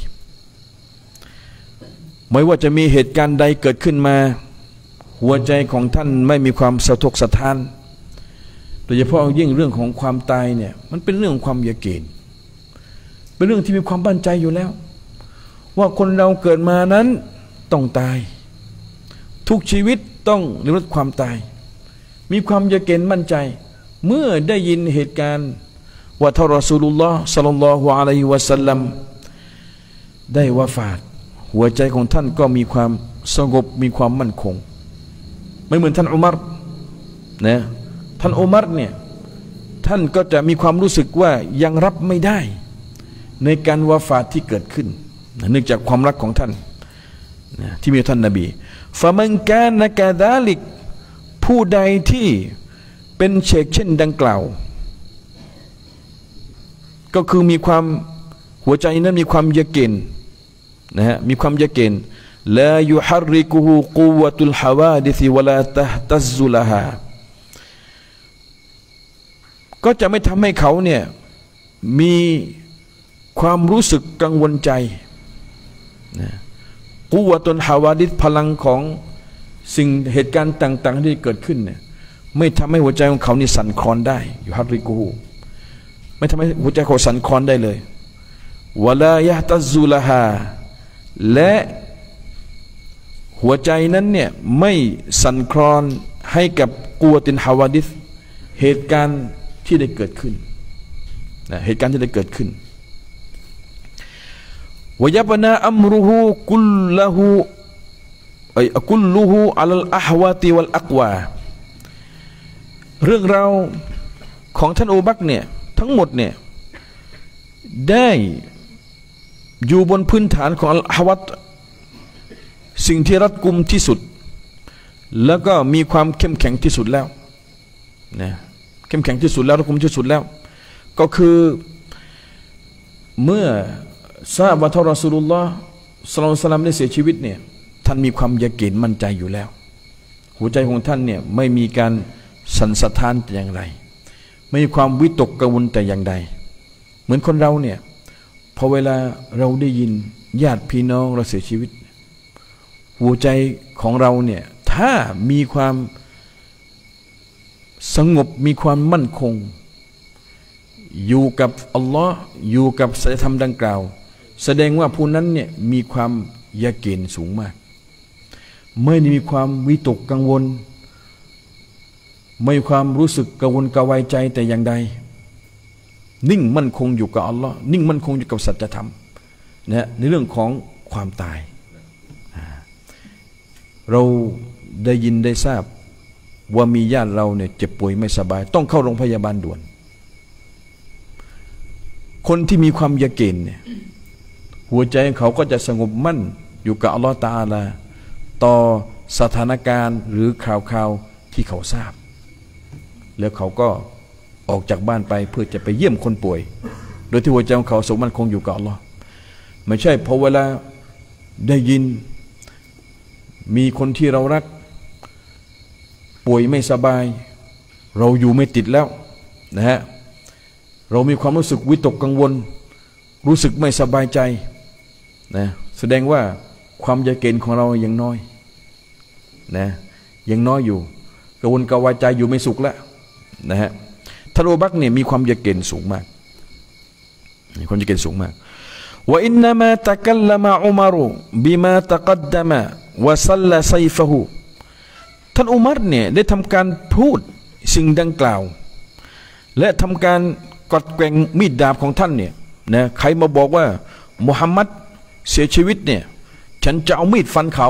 ไม่ว่าจะมีเหตุการณ์ใดเกิดขึ้นมาหัวใจของท่านไม่มีความสะทกสะท้านโดยเฉพาะยิ่งเรื่องของความตายเนี่ยมันเป็นเรื่องของความยะกีนเป็นเรื่องที่มีความมั่นใจอยู่แล้วว่าคนเราเกิดมานั้นต้องตายทุกชีวิตต้องได้รับความตายมีความยะกีนมั่นใจเมื่อได้ยินเหตุการณ์ว่าท่านรอซูลุลลอฮ์ศ็อลลัลลอฮุอะลัยฮิวะซัลลัมได้วะฟาตหัวใจของท่านก็มีความสงบมีความมั่นคงไม่เหมือนท่านอุมัรนะท่านอุมัรเนี่ยท่านก็จะมีความรู้สึกว่ายังรับไม่ได้ในการวะฟาตที่เกิดขึ้นเนื่องจากความรักของท่านที่มีท่านนบีฟะมันกานะกะซาลิกผู้ใดที่เป็นเชกเช่นดังกล่าวก็คือมีความหัวใจนั้นมีความยะกีนนะฮะมีความยะกีนลายุฮัรริกุฮุกุวะตุลฮาวาดิซิวะลาตะฮตัซซุละฮาก็จะไม่ทำให้เขาเนี่ยมีความรู้สึกกังวลใจนะกุวะตุลฮาวาดิสพลังของสิ่งเหตุการณ์ต่างๆที่เกิดขึ้นเนี่ยไม่ทำให้หัวใจของเขานี่สั่นคลอนได้อยู่ฮัรริกุฮุไม่ทำให้หัวใจเขาสั่นคลอนได้เลยวะลายะฮตัซซุละฮาและหัวใจนั้นเนี่ยไม่สั่นคลอนให้กับกุวะตินฮาวาดิสเหตุการณ์ที่ได้เกิดขึ้นนะเหตุการณ์ที่ได้เกิดขึ้นวะยับนาอัมรุฮูกุลละฮูไอ้กุลลูฮูอัลอะฮวาติวัลอักวาเรื่องราวของท่านอบูบักรเนี่ยทั้งหมดเนี่ยได้อยู่บนพื้นฐานของอัลฮะวัตสิ่งที่รัดกุมที่สุดแล้วก็มีความเข้มแข็งที่สุดแล้วนะเข้มแข็งที่สุดแล้วรัดกุมที่สุดแล้วก็คือเมื่อทราบว่าท่านรอซูลุลลอฮ์ศ็อลลัลลอฮุอะลัยฮิวะซัลลัมได้เสียชีวิตเนี่ยท่านมีความยะกีนมั่นใจอยู่แล้วหัวใจของท่านเนี่ยไม่มีการสั่นสะท้านแต่อย่างไรไม่มีความวิตกกังวลแต่อย่างใดเหมือนคนเราเนี่ยพอเวลาเราได้ยินญาติพี่น้องเราเสียชีวิตหัวใจของเราเนี่ยถ้ามีความสงบมีความมั่นคงอยู่กับอัลลอฮ์อยู่กับศีลธรรมดังกล่าวแสดงว่าผู้นั้นเนี่ยมีความยะกีนสูงมากไม่ได้มีความวิตกกังวลไม่มีความรู้สึกกังวลกระวายใจแต่อย่างใดนิ่งมั่นคงอยู่กับอัลลอฮ์นิ่งมั่นคงอยู่กับสัจธรรมนะในเรื่องของความตายเราได้ยินได้ทราบว่ามีญาติเราเนี่ยเจ็บป่วยไม่สบายต้องเข้าโรงพยาบาลด่วนคนที่มีความยะกีนเนี่ยหัวใจเขาก็จะสงบมั่นอยู่กับอัลลอฮฺตะอาลาต่อสถานการณ์หรือข่าวข่าวที่เขาทราบแล้วเขาก็ออกจากบ้านไปเพื่อจะไปเยี่ยมคนป่วยโดยที่หัวใจของเขาสงบมั่นคงอยู่กับอัลลอฮฺไม่ใช่พอเวลาได้ยินมีคนที่เรารักป่วยไม่สบายเราอยู่ไม่ติดแล้วนะฮะเรามีความรู้สึกวิตกกังวลรู้สึกไม่สบายใจนะแสดงว่าความยะกีนของเรายังน้อยนะยังน้อยอยู่กังวลกระวายใจอยู่ไม่สุขแล้วนะฮะท่านอบูบักรเนี่ยมีความยะกีนสูงมากมีความยะกีนสูงมากว่าอินนามาตะกัลลมะอุมัรบิมาตะกัดดะมะวะซัลละไซฟะฮูท่านอุมัรเนี่ยได้ทำการพูดสิ่งดังกล่าวและทำการกดแกว่งมีดดาบของท่านเนี่ยนะใครมาบอกว่ามุฮัมมัดเสียชีวิตเนี่ยฉันจะเอามีดฟันเขา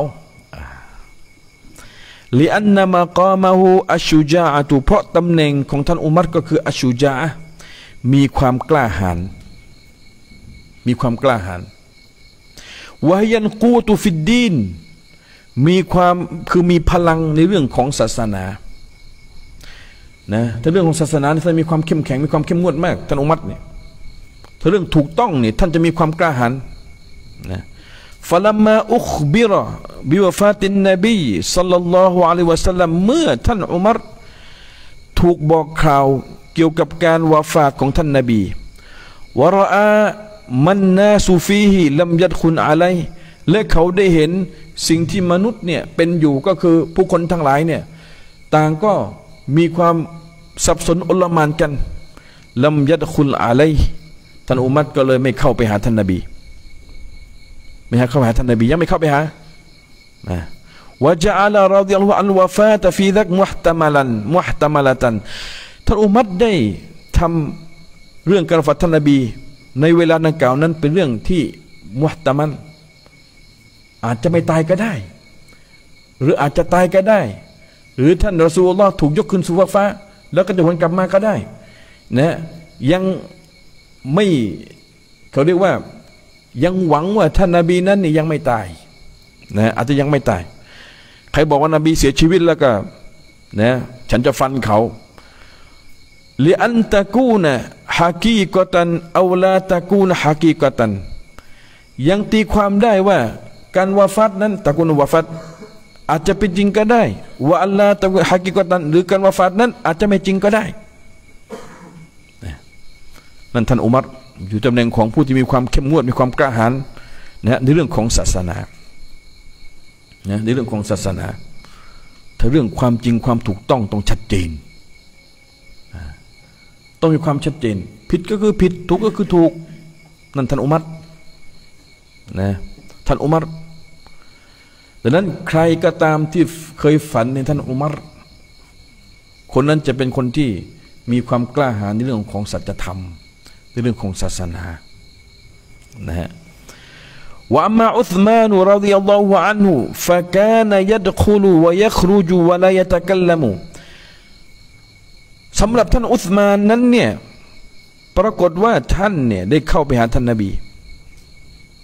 ลิอันนามะกามะฮูอัชชุจาอะตุเพราะตำแหน่งของท่านอุมัรก็คืออัชชุจาอะมีความกล้าหาญมีความกล้าหาญวะยันกูตุฟิดดีนมีความคือมีพลังในเรื่องของศาสนานะถ้าเรื่องของศาสนาท่านมีความเข้มแข็งมีความเข้มงวดมากท่านอุมัรเนี่ยถ้าเรื่องถูกต้องเนี่ยท่านจะมีความกล้าหาญนะฟะลัมมาอุคบิรบิวะฟาตินนบีศ็อลลัลลอฮุอะลัยฮิวะซัลลัมเมื่อท่านอุมัรถูกบอกข่าวเกี่ยวกับการวาฟาตของท่านนบีวะรออามันนาสุฟีฮิลัมยัดคุนอะลัยและเขาได้เห็นสิ่งที่มนุษย์เนี่ยเป็นอยู่ก็คือผู้คนทั้งหลายเนี่ยต่างก็มีความสับสนอลหม่านกันลัมยัดคุนอะลัยท่านอุมัรก็เลยไม่เข้าไปหาท่านนบีไม่เข้าไปหาท่านนบียังไม่เข้าไปหานะวะจาละรอฎิยัลลอฮุอันวะฟาตฟีซักมุฮตะมะลันมุฮตะมะละตันท่านอุมัรได้ทำเรื่องการวะฟาตท่านนบีในเวลาดังกล่าวนั้นเป็นเรื่องที่มุฮตะมันอาจจะไม่ตายก็ได้หรืออาจจะตายก็ได้หรือท่านรอซูลุลลอฮ์ถูกยกขึ้นสู่ฟ้าแล้วก็จะวนกลับมาก็ได้นะยังไม่เขาเรียกว่ายังหวังว่าท่านนบีนั้นนี่ยังไม่ตายนะอาจจะยังไม่ตายใครบอกว่านบีเสียชีวิตแล้วก็นะฉันจะฟันเขาลิอันตะกูนะฮะกีกะตันเอาลาตะกูนะฮะกีกะตันยังตีความได้ว่าการวาฟัดนั้นตะกูนวาฟัดอาจจะเป็นจริงก็ได้ว่าอัลลาตะกูฮะกีกะตันหรือการวาฟัดนั้นอาจจะไม่จริงก็ได้นั่นท่านอุมัรอยู่ตำแหน่งของผู้ที่มีความเข้มงวดมีความกล้าหาญนะในเรื่องของศาสนานะในเรื่องของศาสนาถ้าเรื่องความจริงความถูกต้องต้องชัดเจนต้องมีความชัดเจนผิดก็คือผิดถูกก็คือถูกนั่นท่านอุมัรนะท่านอุมัรดังนั้นใครก็ตามที่เคยฝันในท่านอุมัรคนนั้นจะเป็นคนที่มีความกล้าหาญในเรื่องของสัจธรรมในเรื่องของศาสนานะฮะวะอัมมาอุษมานรอฎิยัลลอฮุอันฮุฟะกานะยัดคุลุวะยัครุจุวะลายะตะกัลลัมุสำหรับท่านอุษมานนั้นเนี่ยปรากฏว่าท่านเนี่ยได้เข้าไปหาท่านนบี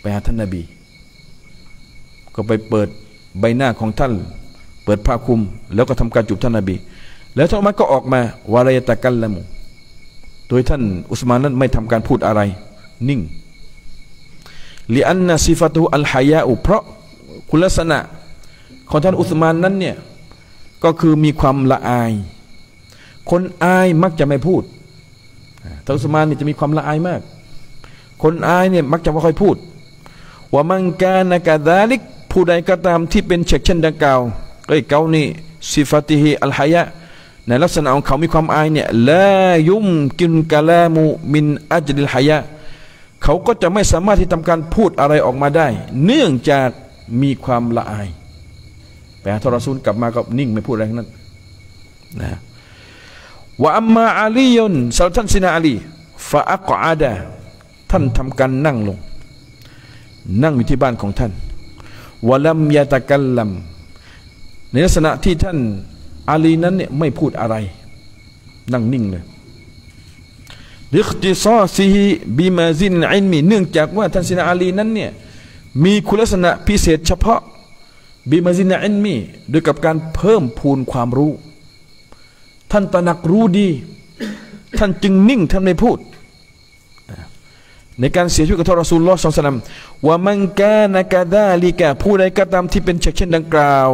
ไปหาท่านนบีก็ไปเปิดใบหน้าของท่านเปิดผ้าคลุมแล้วก็ทำการจูบท่านนบีแล้วท่านอุมัรก็ออกมาวาลายตะกัลละมุโดยท่านอุสมานนั้นไม่ทำการพูดอะไรนิ่งลิอันนะซิฟะตุอัลฮายาอุเพราะคุณลักษณะของท่านอุสมานนั้นเนี่ยก็คือมีความละอายคนอายมักจะไม่พูดท่านอุสมานนี่จะมีความละอายมากคนอายเนี่ยมักจะไม่ค่อยพูดว่ามังกานะกะดาลิกผู้ใดก็ตามที่เป็นเช่นเช่นดังกล่าวไอ้เกานี่ซิฟะติฮิอัลฮายะในลักษณะของเขามีความอายเนี่ยลายุมกินกะลามุมินอัจลิลฮายะเขาก็จะไม่สามารถที่ทำการพูดอะไรออกมาได้เนื่องจากมีความละอายแต่ท่านรอซูลกลับมาก็นิ่งไม่พูดอะไรทั้งนั้นนะว่าอัมมาอาลียุนสาวท่านซินาอาลีฟาอักอาดะท่านทำการนั่งลงนั่งอยู่ที่บ้านของท่านวะลัมยะตะกัลลัมในลักษณะที่ท่านอาลีนั้นเนี่ยไม่พูดอะไรนั่งนิ่งเลยลิคติซอซิฮิบิมาซินอิลมีเนื่องจากว่าท่านซินาอาลีนั้นเนี่ยมีคุณลักษณะพิเศษเฉพาะบิมาซินอิลมีโดยกับการเพิ่มพูนความรู้ท่านตระหนักรู้ดีท่านจึงนิ่งท่านไม่พูดในการเสียชีวิตของท่านรอซูลุลลอฮ์ศ็อลลัลลอฮุอะลัยฮิวะซัลลัมว่ามันกานะกะดาลิกะผู้ใดก็ตามที่เป็นเช่นดังกล่าว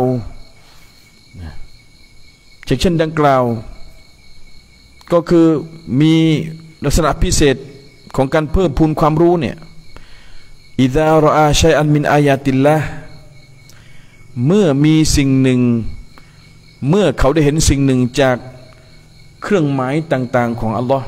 เช่นดังกล่าวก็คือมีลักษณะพิเศษของการเพิ่มพูนความรู้เนี่ยอิซารออาชัยอันมินอายาติลละเมื่อมีสิ่งหนึ่งเมื่อเขาได้เห็นสิ่งหนึ่งจากเครื่องหมายต่างๆของอัลลอฮ์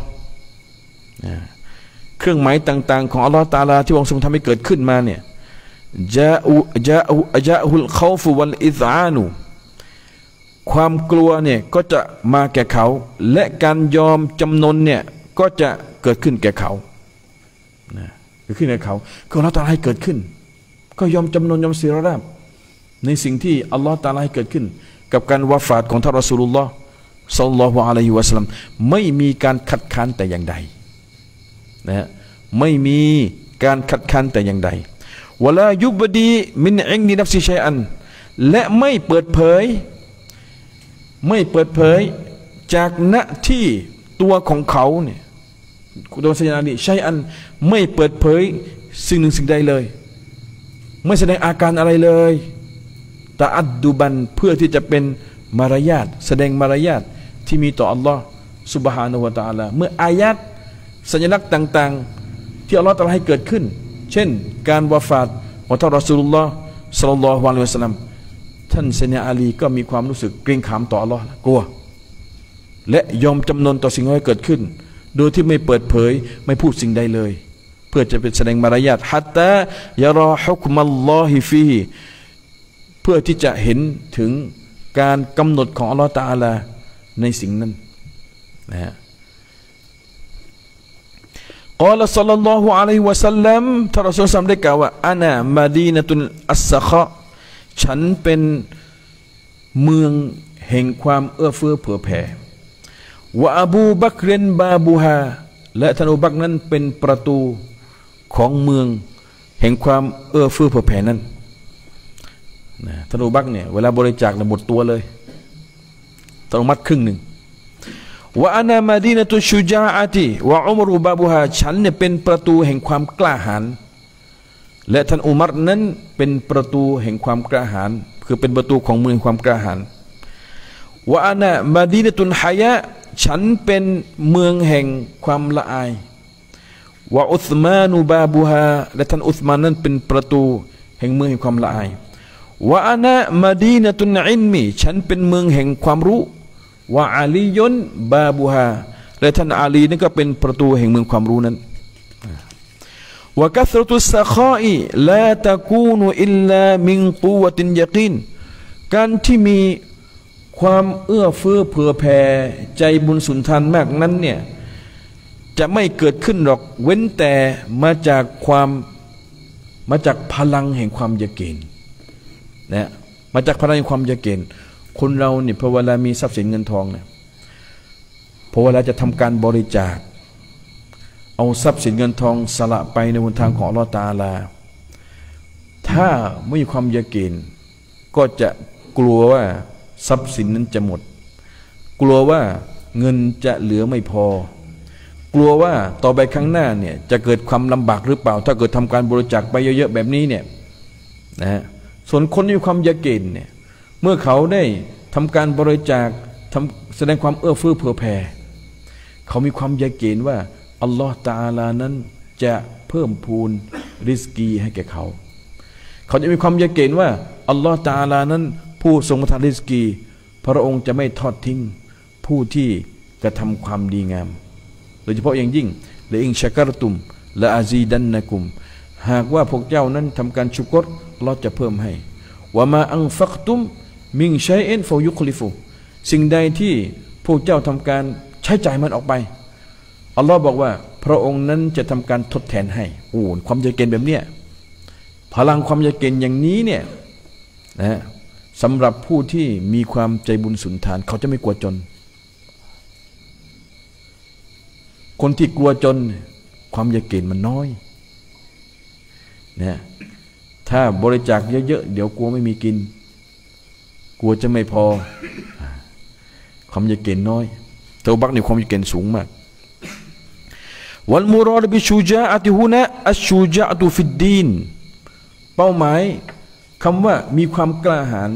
เครื่องหมายต่างๆของอัลลอฮ์ตะอาลาที่องค์ทรงทำให้เกิดขึ้นมาเนี่ยจาอุจาอุจาอุลคอฟุวัลอิซอานุความกลัวเนี่ยก็จะมาแก่เขาและการยอมจำนนเนี่ยก็จะเกิดขึ้นแก่เขานะเกิดขึ้นแก่เขาก็อัลลอฮ์ตะอาลาให้เกิดขึ้นก็ยอมจำนนยอมเสียราบในสิ่งที่อัลลอฮ์ตะอาลาให้เกิดขึ้นกับการวะฟาตของท่านรอซูลุลลอฮ์ศ็อลลัลลอฮุอะลัยฮิวะซัลลัมไม่มีการคัดค้านแต่อย่างใดนะฮะไม่มีการคัดค้านแต่อย่างใดวะลายุบดีมินอิงดีนัฟซิชัยอันและไม่เปิดเผยไม่เปิดเผยจากณที่ตัวของเขาเนี่ยคุณตัวสัญญาดิชัยอันไม่เปิดเผยสิ่งหนึ่งสิ่งใดเลยไม่แสดงอาการอะไรเลยตะอัดดุบันเพื่อที่จะเป็นมารยาทแสดงมารยาทที่มีต่ออัลลอฮ์ซุบฮานะฮูวะตะอาลาเมื่ออายัดสัญลักษณ์ต่างๆที่อัลลอฮ์ตรัสให้เกิดขึ้นเช่นการวะฟาตของท่านรอซูลุลลอฮ์ศ็อลลัลลอฮุอะลัยฮิวะซัลลัมท่านไซยะดีอาลีก็มีความรู้สึกเกรงขามต่ออัลลอฮ์กลัวและยอมจำนนต่อสิ่งที่เกิดขึ้นโดยที่ไม่เปิดเผยไม่พูดสิ่งใดเลยเพื่อจะเป็นแสดงมารยาทฮัตตายารอฮุกมัลลอฮิฟีฮิเพื่อที่จะเห็นถึงการกำหนดของอัลลอฮ์ตะอาลาในสิ่งนั้นนะฮะกล่าวศ็อลลัลลอฮุอะลัยฮิวะซัลลัมท่านรอซูลได้กล่าวว่าอานะมะดีนะตุลอัสซะคอฉันเป็นเมืองแห่งความเอื้อเฟื้อเผื่อแผ่วะอบูบักรนบาบูฮาและท่านอบูบักรนั้นเป็นประตูของเมืองแห่งความเอื้อเฟื้อเผื่อแผ่นั้นนะท่านอบูบักรเนี่ยเวลาบริจาคเนี่ยหมดตัวเลยต้องมัดครึ่งหนึ่งวะอานามาดีนะตุชูจาอาติวะอุมรุบาบูฮาฉันเนี่ยเป็นประตูแห่งความกล้าหาญและท่านอุมัรนั้นเป็นประตูแห่งความกล้าหาญคือเป็นประตูของเมืองความกล้าหาญวะอานามาดีนะตุนฮายะฉันเป็นเมืองแห่งความละอายวะอุสมานุบาบูฮาและท่านอุสมานนั้นเป็นประตูแห่งเมืองแห่งความละอายวะอานามาดีนะตุนอิลมีฉันเป็นเมืองแห่งความรู้วะอาลียุนบาบูฮาและท่านอาลีนั่นก็เป็นประตูแห่งเมืองความรู้นั้นวะกัสรตุสซะคออิลาตะกูนุอิลลามินกุวะตินยะกีนการที่มีความเอื้อเฟื้อเผื่อแผ่ใจบุญสุนทานมากนั้นเนี่ยจะไม่เกิดขึ้นหรอกเว้นแต่มาจากความมาจากพลังแห่งความยะกีนนะมาจากพลังแห่งความยะกีนคนเราเนี่ยพอเวลามีทรัพย์สินเงินทองเนี่ยพอเวลาจะทำการบริจาคเอาทรัพย์สินเงินทองสละไปในหนทางของอัลเลาะห์ตะอาลาถ้าไม่มีความยากีนก็จะกลัวว่าทรัพย์สินนั้นจะหมดกลัวว่าเงินจะเหลือไม่พอกลัวว่าต่อไปข้างหน้าเนี่ยจะเกิดความลำบากหรือเปล่าถ้าเกิดทำการบริจาคไปเยอะๆแบบนี้เนี่ยนะฮะส่วนคนที่มีความยากีนเนี่ยเมื่อเขาได้ทำการบริจาคทำแสดงความเอื้อเฟื้อเผื่อแผ่เขามีความยากีนว่าอัลลอฮฺตะอาลานั้นจะเพิ่มพูนริสกีให้แก่เขาเขาจะมีความยากีนว่าอัลลอฮฺตะอาลานั้นผู้ทรงประทานริสกีพระองค์จะไม่ทอดทิ้งผู้ที่กระทำความดีงามโดยเฉพาะอย่างยิ่งละอิงชักรตุมละอาซีดันนะกุมหากว่าพวกเจ้านั้นทำการชุกรอัลลอฮฺจะเพิ่มให้วะมาอังฟักตุมมิงชัยอินฟายุคลิฟุสิ่งใดที่พวกเจ้าทำการใช้จ่ายมันออกไปอัลลอฮ์บอกว่าพระองค์นั้นจะทำการทดแทนให้โอ้ความยาเกณฑ์แบบเนี้ยพลังความยาเกณฑ์อย่างนี้เนี่ยนะสำหรับผู้ที่มีความใจบุญสุนทานเขาจะไม่กลัวจนคนที่กลัวจนความยาเกณฑ์มันน้อยนะถ้าบริจาคเยอะๆเดี๋ยวกลัวไม่มีกินกลัวจะไม่พอความยาเกณฑ์น้อยเตาบักนี่ความยาเกณฑ์สูงมากวัลมุรอดบิชูจาอะติฮุนะอัชชูจาอะตุฟิดดีนเป้าหมายคำว่ามีความกล้าหาญ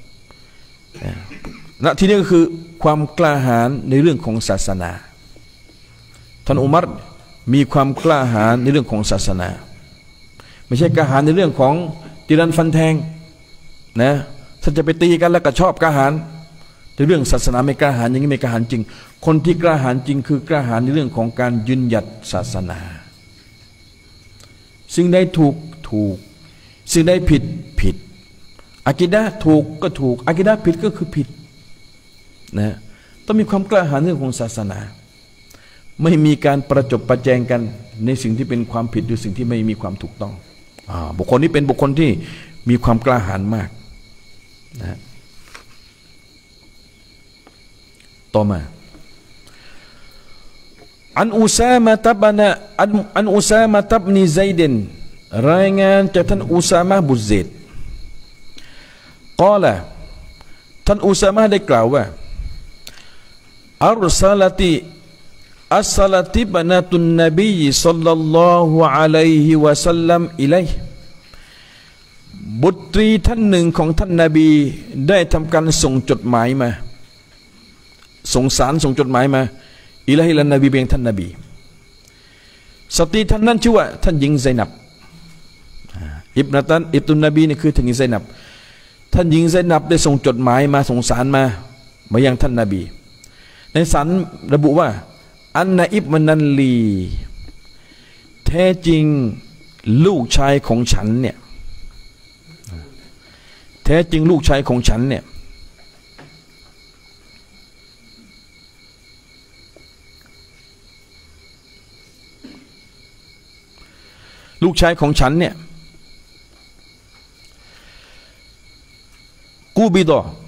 ณที่นี้ก็คือความกล้าหาญในเรื่องของศาสนาท่านอุมัรมีความกล้าหาญในเรื่องของศาสนาไม่ใช่กล้าหาญในเรื่องของตีรันฟันแทงนะถ้าจะไปตีกันแล้วก็ชอบกล้าหาญแต่เรื่องศาสนาไม่กล้าหาญอย่างนี้ไม่กล้าหาญจริงคนที่กล้าหาญจริงคือกล้าหาญในเรื่องของการยืนหยัดศาสนาสิ่งใดถูกถูกสิ่งใดผิดผิดอากิดะห์ถูกก็ถูกอากิดะห์ผิดก็คือผิดนะต้องมีความกล้าหาญเรื่องของศาสนาไม่มีการประจบประแจงกันในสิ่งที่เป็นความผิดหรือสิ่งที่ไม่มีความถูกต้องอ่าบุคคลนี้เป็นบุคคลที่มีความกล้าหาญมากนะต่อมาอันอุซามะตับนะอันอันอุซามะตับนิซัยดินรายงานจากท่านอุซามะบุซัยดกล่าวท่านอุซามะได้กล่าวว่าอัรซาลติอัสลติบนะตุนนบีศ็อลลัลลอฮุอะลัยฮิวะซัลลัมอิลัยฮิบุตรีท่านหนึ่งของท่านนบีได้ทำการส่งจดหมายมาส่งสารส่งจดหมายมาอิลัยฮิลันนบีเบียงท่านนบีสตรีท่านนั้นชื่อว่าท่านหญิงไซนับอิบนาตันอิบตุนนบีนี่คือท่านหญิงไซนับท่านหญิงไซนับได้ส่งจดหมายมาส่งสารมามายังท่านนบีในสารระบุว่าอันนะอิบมันนันลีแท้จริงลูกชายของฉันเนี่ยแท้จริงลูกชายของฉันเนี่ยลูกชายของฉันเนี่ยกูบิด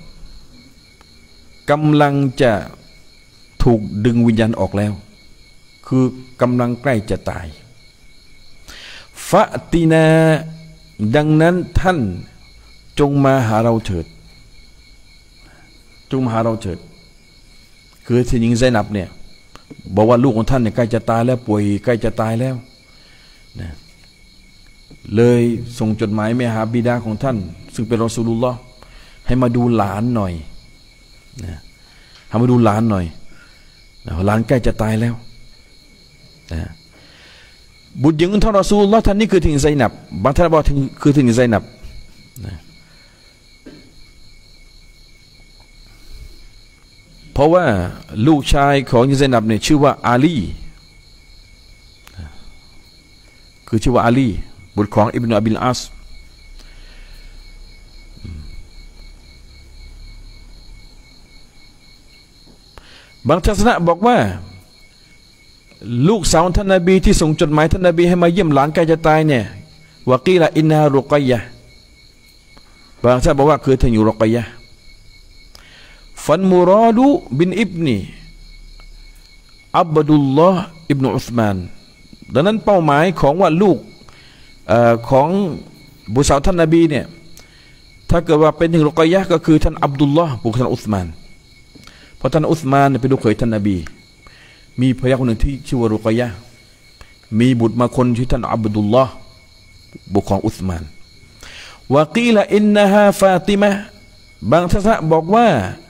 อกำลังจะถูกดึงวิญญาณออกแล้วคือกำลังใกล้จะตายฟะตินาดังนั้นท่านจงมาหาเราเถิดจงมาหาเราเถิดคือที่หญิงไซนับเนี่ยบอกว่าลูกของท่านเนี่ยใกล้จะตายแล้วป่วยใกล้จะตายแล้วนะเลยส่งจดหมายไปหาบิดาของท่านซึ่งเป็นรอซูลุลลอฮ์ให้มาดูหลานหน่อยนะให้มาดูหลานหน่อยนะหลานใกล้จะตายแล้วนะบุตรหญิงของท่านรอซูลุลลอฮ์ท่านนี้คือท่านหญิงไซนับบางท่านบอกคือท่านหญิงไซนับนะเพราะว่าลูกชายของหญิงไซนับเนี่ยชื่อว่าอาลีคือชื่อว่าอาลีบุตรของอิบนุอับิลอัสบางทัศนะบอกว่าลูกสาวท่านนบีที่ส่งจดหมายท่านนบีให้มาเยี่ยมหลานใกล้จะตายเนี่ยวะกีละอินนารุกัยยะบางท่านบอกว่าคือท่านอยู่รุกัยยะฟันมุรอดูบินอิบนีอับดุลลอฮ์อิบนุอุสมานดังนั้นเป้าหมายของว่าลูกของบุตรสาวท่านนบีเนี่ยถ้าเกิดว่าเป็นถึงรุกอยะห์ก็คือท่านอับดุลลอฮ์บุตรท่านอุสมานเพราะท่านอุสมานเป็นลูกเขยท่านนบีมีภรรยาคนหนึ่งที่ชื่อว่ารุกอยะห์มีบุตรมาคนชื่อท่านอับดุลลอฮ์บุตรของอุสมานวะกีละอินนะฮาฟาติมะบางท่านบอกว่า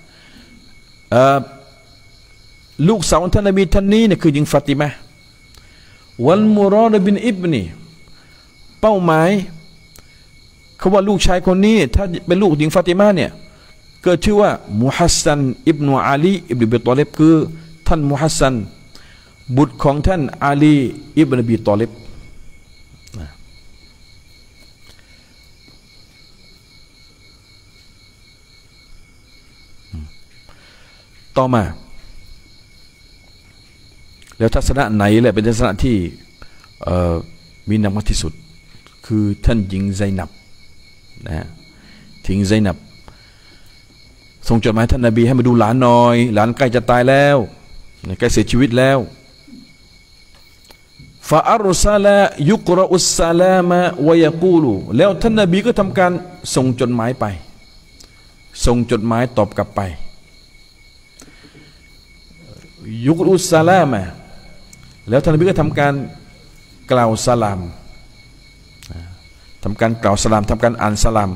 ลูกสาวท่านนบีท่านนี้เนี่ยคือหญิงฟาติมะวัลมุรอดบินอิบนีเป้าหมายเขาว่าลูกชายคนนี้ถ้าเป็นลูกหญิงฟาติมาเนี่ยเกิดชื่อว่ามุฮัสซันอิบนุอาลีอิบนุบิตอลิบคือท่านมุฮัสซันบุตรของท่านอาลีอิบนุบิตอลิบต่อมาแล้วทัศนะไหนแหละเป็นทัศนะที่มีน้ำหนักที่สุดคือท่านหญิงไซนับนะทิ้งไซนับส่งจดหมายท่านนบีให้มาดูหลานหน่อยหลานใกล้จะตายแล้วใกล้เสียชีวิตแล้วฟาอัลซาลายุกรอุสซาลามะวะยะกูลูแล้วท่านนบีก็ทำการส่งจดหมายไปส่งจดหมายตอบกลับไปยุกรอุสซาลามะแล้วท่านนบีก็ทำการกล่าวสลามทำการกล่าวสลามทำการอ่านสลาม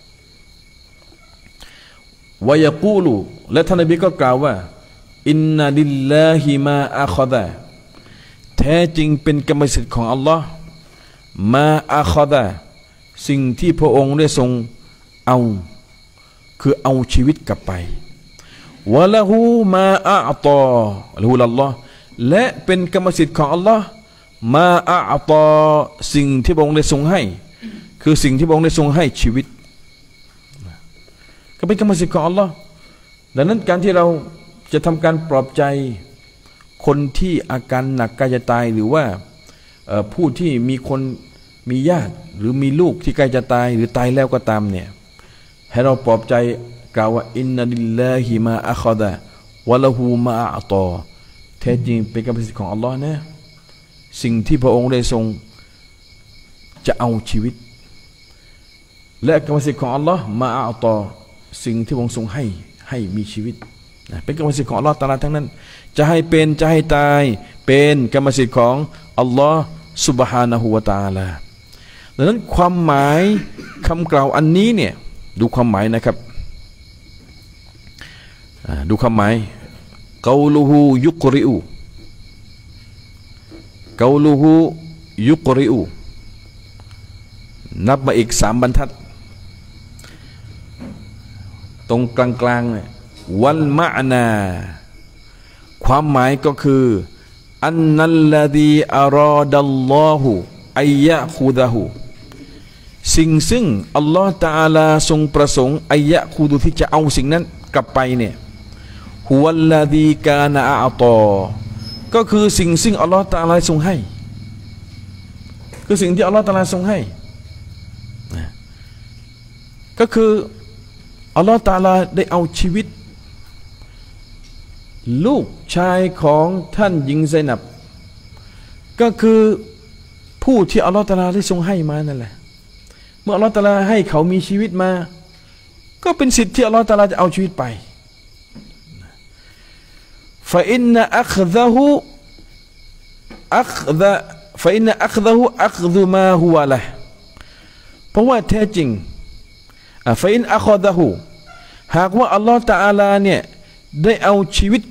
วะยะกูลูและท่านนบีก็กล่าวว่าอินนาลิลลาฮิมาอาคอดะแท้จริงเป็นกรรมสิทธิ์ของอัลลอฮ์มาอาคอดะสิ่งที่พระองค์ได้ทรงเอาคือเอาชีวิตกลับไปวะละหูมาอาตอละหูลัลลอฮ์และเป็นกรรมสิทธิ์ของอัลลอฮ์มาอาตอสิ่งที่พระองค์ได้ทรงให้คือสิ่งที่พระองค์ได้ทรงให้ชีวิตก็เป็นกรรมสิทธิ์ของอัลลอฮ์ดังนั้นการที่เราจะทำการปลอบใจคนที่อาการหนักใกล้จะตายหรือว่าผู้ที่มีคนมีญาติหรือมีลูกที่ใกล้จะตายหรือตายแล้วก็ตามเนี่ยให้เราปลอบใจกล่าวว่าอินนัลิลลาฮิมาอัคดะวะละหูมาอัตอแท้จริงเป็นกรรมสิทธิ์ของอัลลอฮ์นะสิ่งที่พระองค์ได้ทรงจะเอาชีวิตและกรรมสิทธิ์ของอัลลอฮ์มาอัตอสิ่งที่พระองค์ทรงให้ให้มีชีวิตเป็นกรรมสิทธิ์ของอัลลอฮ์ตะอาลาทั้งนั้นจะให้เป็นจะให้ตายเป็นกรรมสิทธิ์ของอัลลอฮ์ซุบฮานะฮูวะตะอาลาดังนั้นความหมายคำกล่าวอันนี้เนี่ยดูความหมายนะครับดูความหมายกอลูฮูยุกริอูกอลูฮูยุกริอูนับมาอีกสามบรรทัดตรงกลางๆเนี่ยวัลมะนาความหมายก็คืออันนัลลดีอารอดัลลอฮุอัยยะคูดะฮูสิ่งซึ่งอัลลอฮฺตะอาลาทรงประสงค์อัยยะคูดูที่จะเอาสิ่งนั้นกลับไปเนี่ยฮุวัลลดีกานะอาตอก็คือสิ่งซึ่งอัลลอฮฺตะอาลาทรงให้คือสิ่งที่อัลลอฮฺตะอาลาทรงให้ก็คืออัลลอฮฺตะอาลาได้เอาชีวิตลูกชายของท่านหญิงไซนับก็คือผู้ที่อัลลอฮฺตะอาลาได้ทรงให้มานั่นแหละเมื่ออัลลอฮฺตะอาลาให้เขามีชีวิตมาก็เป็นสิทธิ์ที่อัลลอฮฺตะอาลาจะเอาชีวิตไปฟาอินนะอัคซะฮูอัคซะฟาอินนะอัคซะฮูอัคซุมาฮุวะละเพราะว่าแท้จริงฟาอินอัคซะฮูหากว่าอัลลอฮฺตะอาลาเนี่ยได้เอาชีวิต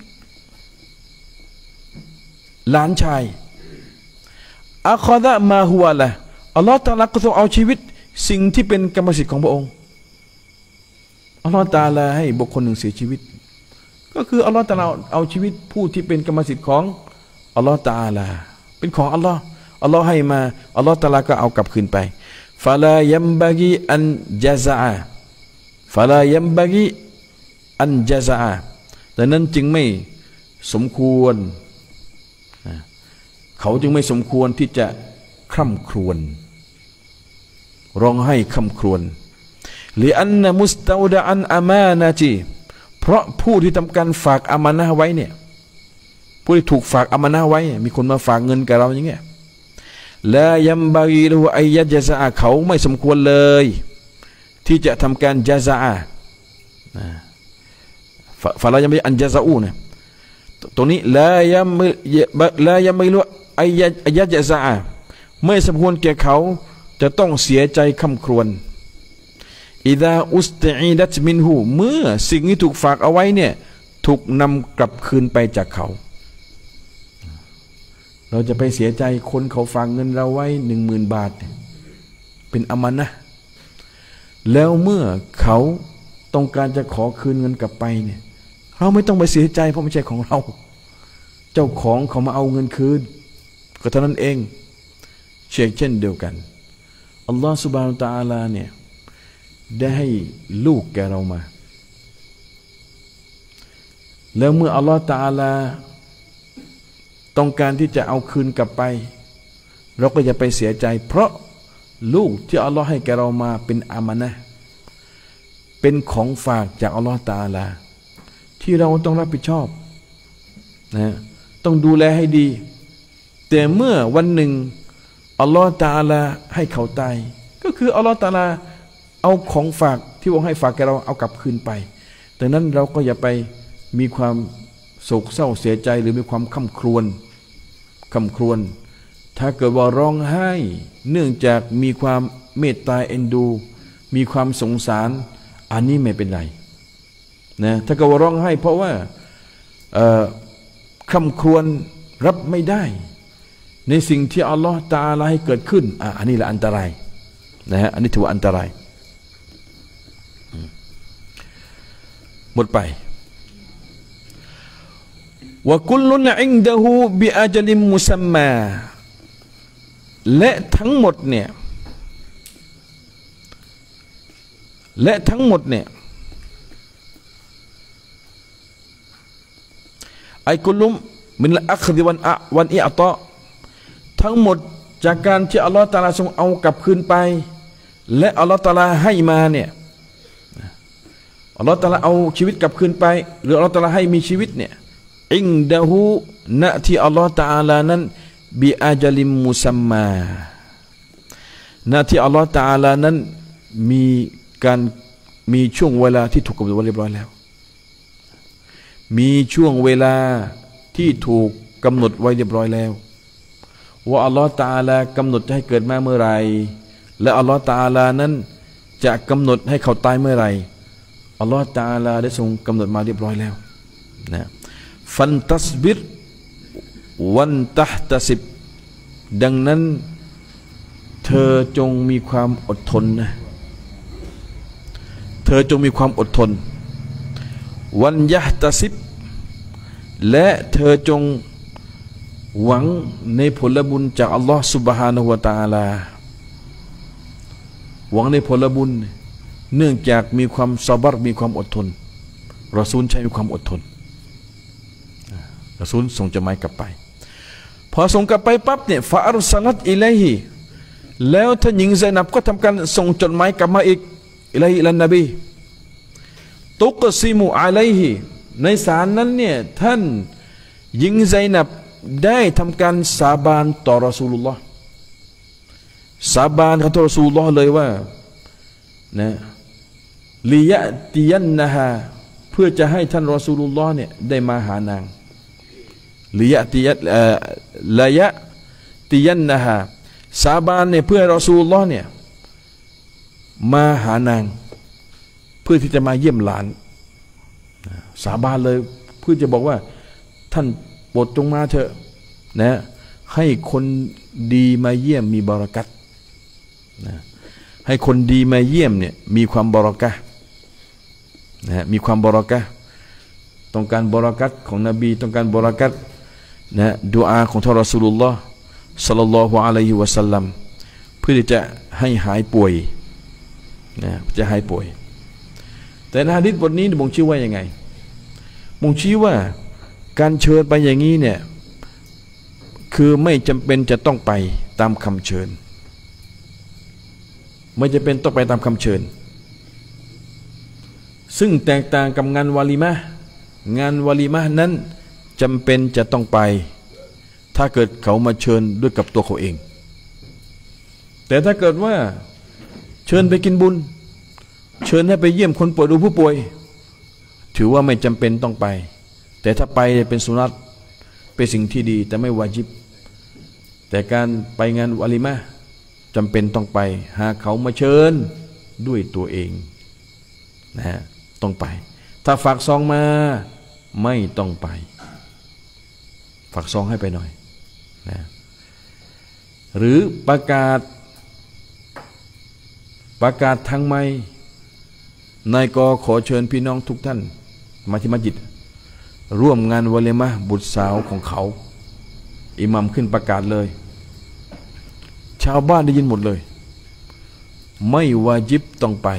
หลานชายอัคซะมาฮุวะละอัลลอฮฺตะอาลาก็ทรงเอาชีวิตสิ่งที่เป็นกรรมสิทธิ์ของพระองค์อัลลอฮฺตะอาลาให้บุคคลหนึ่งเสียชีวิตก็คืออัลลอฮฺตะอาลาเอาชีวิตผู้ที่เป็นกรรมสิทธิ์ของอัลลอฮฺตะอาลาเป็นของอัลลอฮฺอัลลอฮฺให้มาอัลลอฮฺตะอาลาก็เอากลับคืนไปฟาลายัมบะกีอันจาซะอาฟาลายัมบะกีอันจาซะอาดังนั้นจึงไม่สมควรเขาจึงไม่สมควรที่จะคร่ำครวญร้องให้คำครวญลิอันนะมุสตาวดะอันอามานะจีเพราะผู้ที่ทำการฝากอามานะห์ไว้เนี่ยผู้ที่ถูกฝากอามานะห์ไว้มีคนมาฝากเงินกับเราอย่างเงี้ยลายัมบารีลูอัยยัจซะเขาไม่สมควรเลยที่จะทำการจาซะฟะลายัมบารีอันจาซะอูนะตรงนี้ลายัมลายัมบารีลูอัยยัจซะไม่สมควรแก่เขาจะต้องเสียใจคำครวญอิดาอุสติอีดัตมินหูเมื่อสิ่งที่ถูกฝากเอาไว้เนี่ยถูกนำกลับคืนไปจากเขาเราจะไปเสียใจคนเขาฝากเงินเราไว้หนึ่งหมื่นบาทเป็นอามานะห์แล้วเมื่อเขาต้องการจะขอคืนเงินกลับไปเนี่ยเราไม่ต้องไปเสียใจเพราะไม่ใช่ของเราเจ้าของเขามาเอาเงินคืนก็เท่านั้นเองเช่นเช่นเดียวกันอัลลอฮฺซุบฮานะฮูวะตะอาลาเนี่ยได้ให้ลูกแก่เรามาแล้วเมื่ออัลลอฮฺตะอาลาต้องการที่จะเอาคืนกลับไปเราก็อย่าไปเสียใจเพราะลูกที่อัลลอฮฺให้แก่เรามาเป็นอามานะห์เป็นของฝากจากอัลลอฮฺตะอาลาที่เราต้องรับผิดชอบนะต้องดูแลให้ดีแต่เมื่อวันหนึ่งอัลลอฮฺตะอาลาให้เขาตายก็คืออัลลอฮฺตะอาลาเอาของฝากที่ว่าให้ฝากแกเราเอากลับคืนไปดังนั้นเราก็อย่าไปมีความโศกเศร้าเสียใจหรือมีความคำครวญคำครวญถ้าเกิดว่าร้องไห้เนื่องจากมีความเมตตาเอ็นดูมีความสงสารอันนี้ไม่เป็นไรนะถ้าเกิดว่าร้องไห้เพราะว่าคำครวญรับไม่ได้ในสิ่งที่อัลลอฮฺตะอาลาให้เกิดขึ้นอ่ะอันนี้แหละอันตรายนะฮะอันนี้ถือว่าอันตรายหมดไปวะกุลลุนอินดะฮูบิอาจลิมมุซัมมาและทั้งหมดเนี่ยและทั้งหมดเนี่ยไอกุลุมมินละอัคดิวันอะวันอิอะตอทั้งหมดจากการที่อัลลอฮฺตะอาลาทรงเอากลับคืนไปและอัลลอฮฺตะอาลาให้มาเนี่ยอัลลอฮฺตะอาลาเอาชีวิตกลับคืนไปหรืออัลลอฮฺตะอาลาให้มีชีวิตเนี่ยอิงดะฮูณที่อัลลอฮฺตะอาลานั้นบิอาจลิมมุซัมมาณที่อัลลอฮฺตะอาลานั้นมีการมีช่วงเวลาที่ถูกกำหนดไว้เรียบร้อยแล้วมีช่วงเวลาที่ถูกกำหนดไว้เรียบร้อยแล้วว่าอัลลอฮฺตะอาลากำหนดให้เกิดมาเมื่อไรและอัลลอฮฺตะอาลานั้นจะกำหนดให้เขาตายเมื่อไรอัลลอฮฺตะอาลาได้ทรงกำหนดมาเรียบร้อยแล้วนะฟันตัสบิรวันตัฮตะซิบดังนั้นเธอจงมีความอดทนนะเธอจงมีความอดทนวันยะตะซิบและเธอจงหวังในผลบุญจากอัลลอฮฺ سبحانه และ تعالى หวังในผลบุญเนื่องจากมีความซอบรมีความอดทนรอซูลใช้มีความอดทนรอซูลส่งจดหมายกลับไปพอส่งกลับไปปั๊บเนี่ยฟาอัรสลัตอิลัยฮิแล้วท่านหญิงไซนับก็ทำการส่งจดหมายกลับมาอีกอิลัยฮิอิลันนบีตุกซิมุอะลัยฮิในสารนั้นเนี่ยท่านหญิงไซนับได้ทำการสาบานต่อรอซูลุลลอฮ์สาบานกับรอซูลุลลอฮ์เลยว่านะลิยะติยันนะฮะเพื่อจะให้ท่านรอซูลุลลอฮ์เนี่ยได้มาหานางลิยะติยันละยะติยันนะฮะสาบานเนี่ยเพื่อรอซูลุลลอฮ์เนี่ยมาหานางเพื่อที่จะมาเยี่ยมหลานสาบานเลยเพื่อจะบอกว่าท่านโปรดจงมาเถอะนะให้คนดีมาเยี่ยมมีบารักัตนะให้คนดีมาเยี่ยมเนี่ยมีความบารักะห์นะมีความบารักะห์ต้องการบารักัตของนบีต้องการบารักัตนะดุอาของท่านรอซูลุลลอฮ์ศ็อลลัลลอฮุอะลัยฮิวะซัลลัมเพื่อที่จะให้หายป่วยนะจะหายป่วยแต่ในหะดีษบทนี้บ่งชี้ว่ายังไงบ่งชี้ว่าการเชิญไปอย่างนี้เนี่ยคือไม่จำเป็นจะต้องไปตามคำเชิญไม่จำเป็นต้องไปตามคำเชิญซึ่งแตกต่างกับงานวาลิมะห์งานวาลิมะห์นั้นจำเป็นจะต้องไปถ้าเกิดเขามาเชิญด้วยกับตัวเขาเองแต่ถ้าเกิดว่าเชิญไปกินบุญเชิญให้ไปเยี่ยมคนป่วยดูผู้ป่วยถือว่าไม่จำเป็นต้องไปแต่ถ้าไปเป็นสุนัตเป็นสิ่งที่ดีแต่ไม่วาญิบแต่การไปงานวะลิมะห์จำเป็นต้องไปหากเขามาเชิญด้วยตัวเองนะฮะต้องไปถ้าฝากซองมาไม่ต้องไปฝากซองให้ไปหน่อยนะหรือประกาศประกาศทางไมค์นายกขอเชิญพี่น้องทุกท่านมาที่มัสยิดร่วมงานวะลิมะห์บุตรสาวของเขาอิหมัมขึ้นประกาศเลยชาวบ้านได้ยินหมดเลยไม่วาญิบต้องไป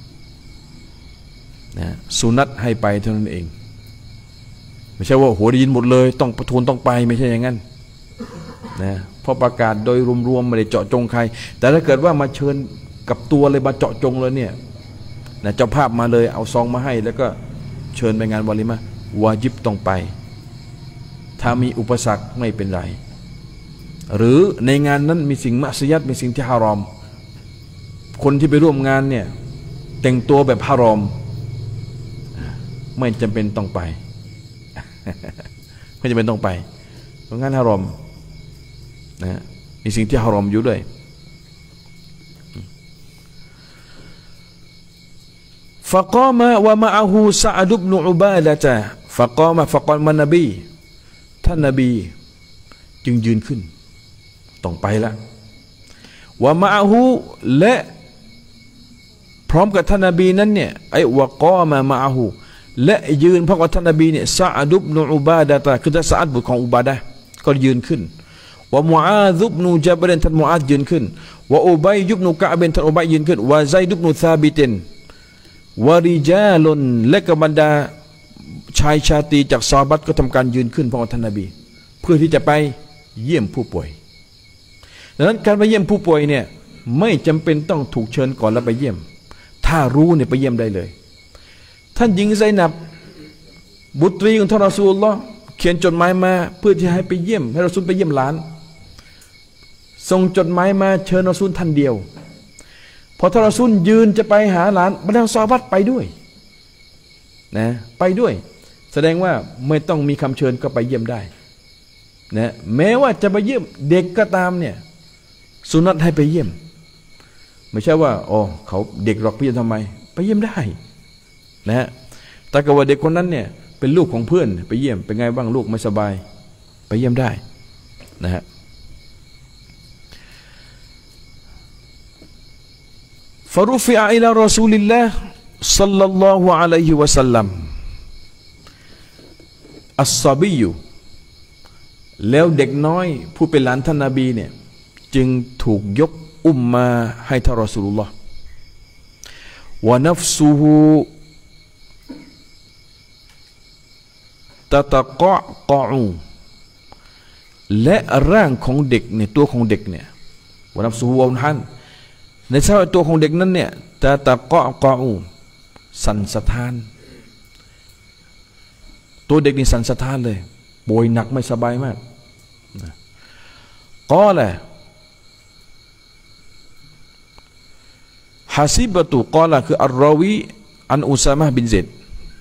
นะสุนัตให้ไปเท่านั้นเองไม่ใช่ว่าโหได้ยินหมดเลยต้องประทูลต้องไปไม่ใช่อย่างนั้นนะเพราะประกาศโดยรวมๆไม่ได้เจาะจงใครแต่ถ้าเกิดว่ามาเชิญกับตัวเลยมาเจาะจงเลยเนี่ยนะเจ้าภาพมาเลยเอาซองมาให้แล้วก็เชิญไปงานวะลิมะห์วาญิบต้องไปถ้ามีอุปสรรคไม่เป็นไรหรือในงานนั้นมีสิ่งมัสยิดมีสิ่งที่ฮารอมคนที่ไปร่วมงานเนี่ยแต่งตัวแบบฮารอมไม่จำเป็นต้องไปไม่จำเป็นต้องไปเพราะงานฮารอมนะมีสิ่งที่ฮารอมอยู่ด้วยฟะกามะวะมะอะฮูซะอดุบนุอุบาดะตะฟะกามะฟะกอลมันนบีท่านนบีจึงยืนขึ้นต้องไปละวะมะอะฮูและพร้อมกับท่านนบีนั้นเนี่ยไอ้วะกามะมะอะฮูและยืนเพราะว่าท่านนบีเนี่ยซะอดุบนุอุบาดะตะคือท่านซะอดบุตรของอุบาดะห์ก็ยืนขึ้นวะมุอาซุบนุจับรท่านมุอาซยืนขึ้นวะอุบัยยุบนุกะอ์ท่านอุบัยยืนขึ้นวะไซดุบนุซาบิตินวะริจาลุนและกับบรรดาชายชาตรีจากซอฮาบะห์ก็ทำการยืนขึ้นเพราะท่านนบีเพื่อที่จะไปเยี่ยมผู้ป่วยดังนั้นการไปเยี่ยมผู้ป่วยเนี่ยไม่จำเป็นต้องถูกเชิญก่อนแล้วไปเยี่ยมถ้ารู้เนี่ยไปเยี่ยมได้เลยท่านหญิงไซนับบุตรีของท่านรอซูลุลลอฮ์เขียนจดหมายมาเพื่อที่ให้ไปเยี่ยมให้รอซูลไปเยี่ยมหลานส่งจดหมายมาเชิญรอซูลท่านเดียวพอท่านรอซูลยืนจะไปหาหลานบรรดาซอฮาบะห์ไปด้วยนะไปด้วยแสดงว่าไม่ต้องมีคำเชิญก็ไปเยี่ยมได้นะแม้ว่าจะไปเยี่ยมเด็กก็ตามเนี่ยสุนัตให้ไปเยี่ยมไม่ใช่ว่าอ๋อเขาเด็กหรอกไปเยี่ยมทำไมไปเยี่ยมได้นะฮะแต่ก็ว่าเด็กคนนั้นเนี่ยเป็นลูกของเพื่อนไปเยี่ยมเป็นไงบ้างลูกไม่สบายไปเยี่ยมได้นะฮะฟารุฟิอะอิลารอซูลิลลาห์ศ็อลลัลลอฮุอะลัยฮิวะซัลลัมอัศศอบียูแล้วเด็กน้อยผู้เป็นหลานท่านนบีเนี่ยจึงถูกยกอุ้มมาให้ท่านรอซูลุลลอฮ์วะนัฟซุฮุตะตะกะกะอูและร่างของเด็กเนี่ยตัวของเด็กเนี่ยวะนัฟซุฮุวะฮันในสภาพตัวของเด็กนั้นเนี่ยตะตะกะกะอูสั่นสะท้านตัวเด็กนี่สั่นสะท้านเลยป่วยหนักไม่สบายมากก็แหละฮาซิบะตุกอละคืออัลรอวีอันอุซามะห์บินเซด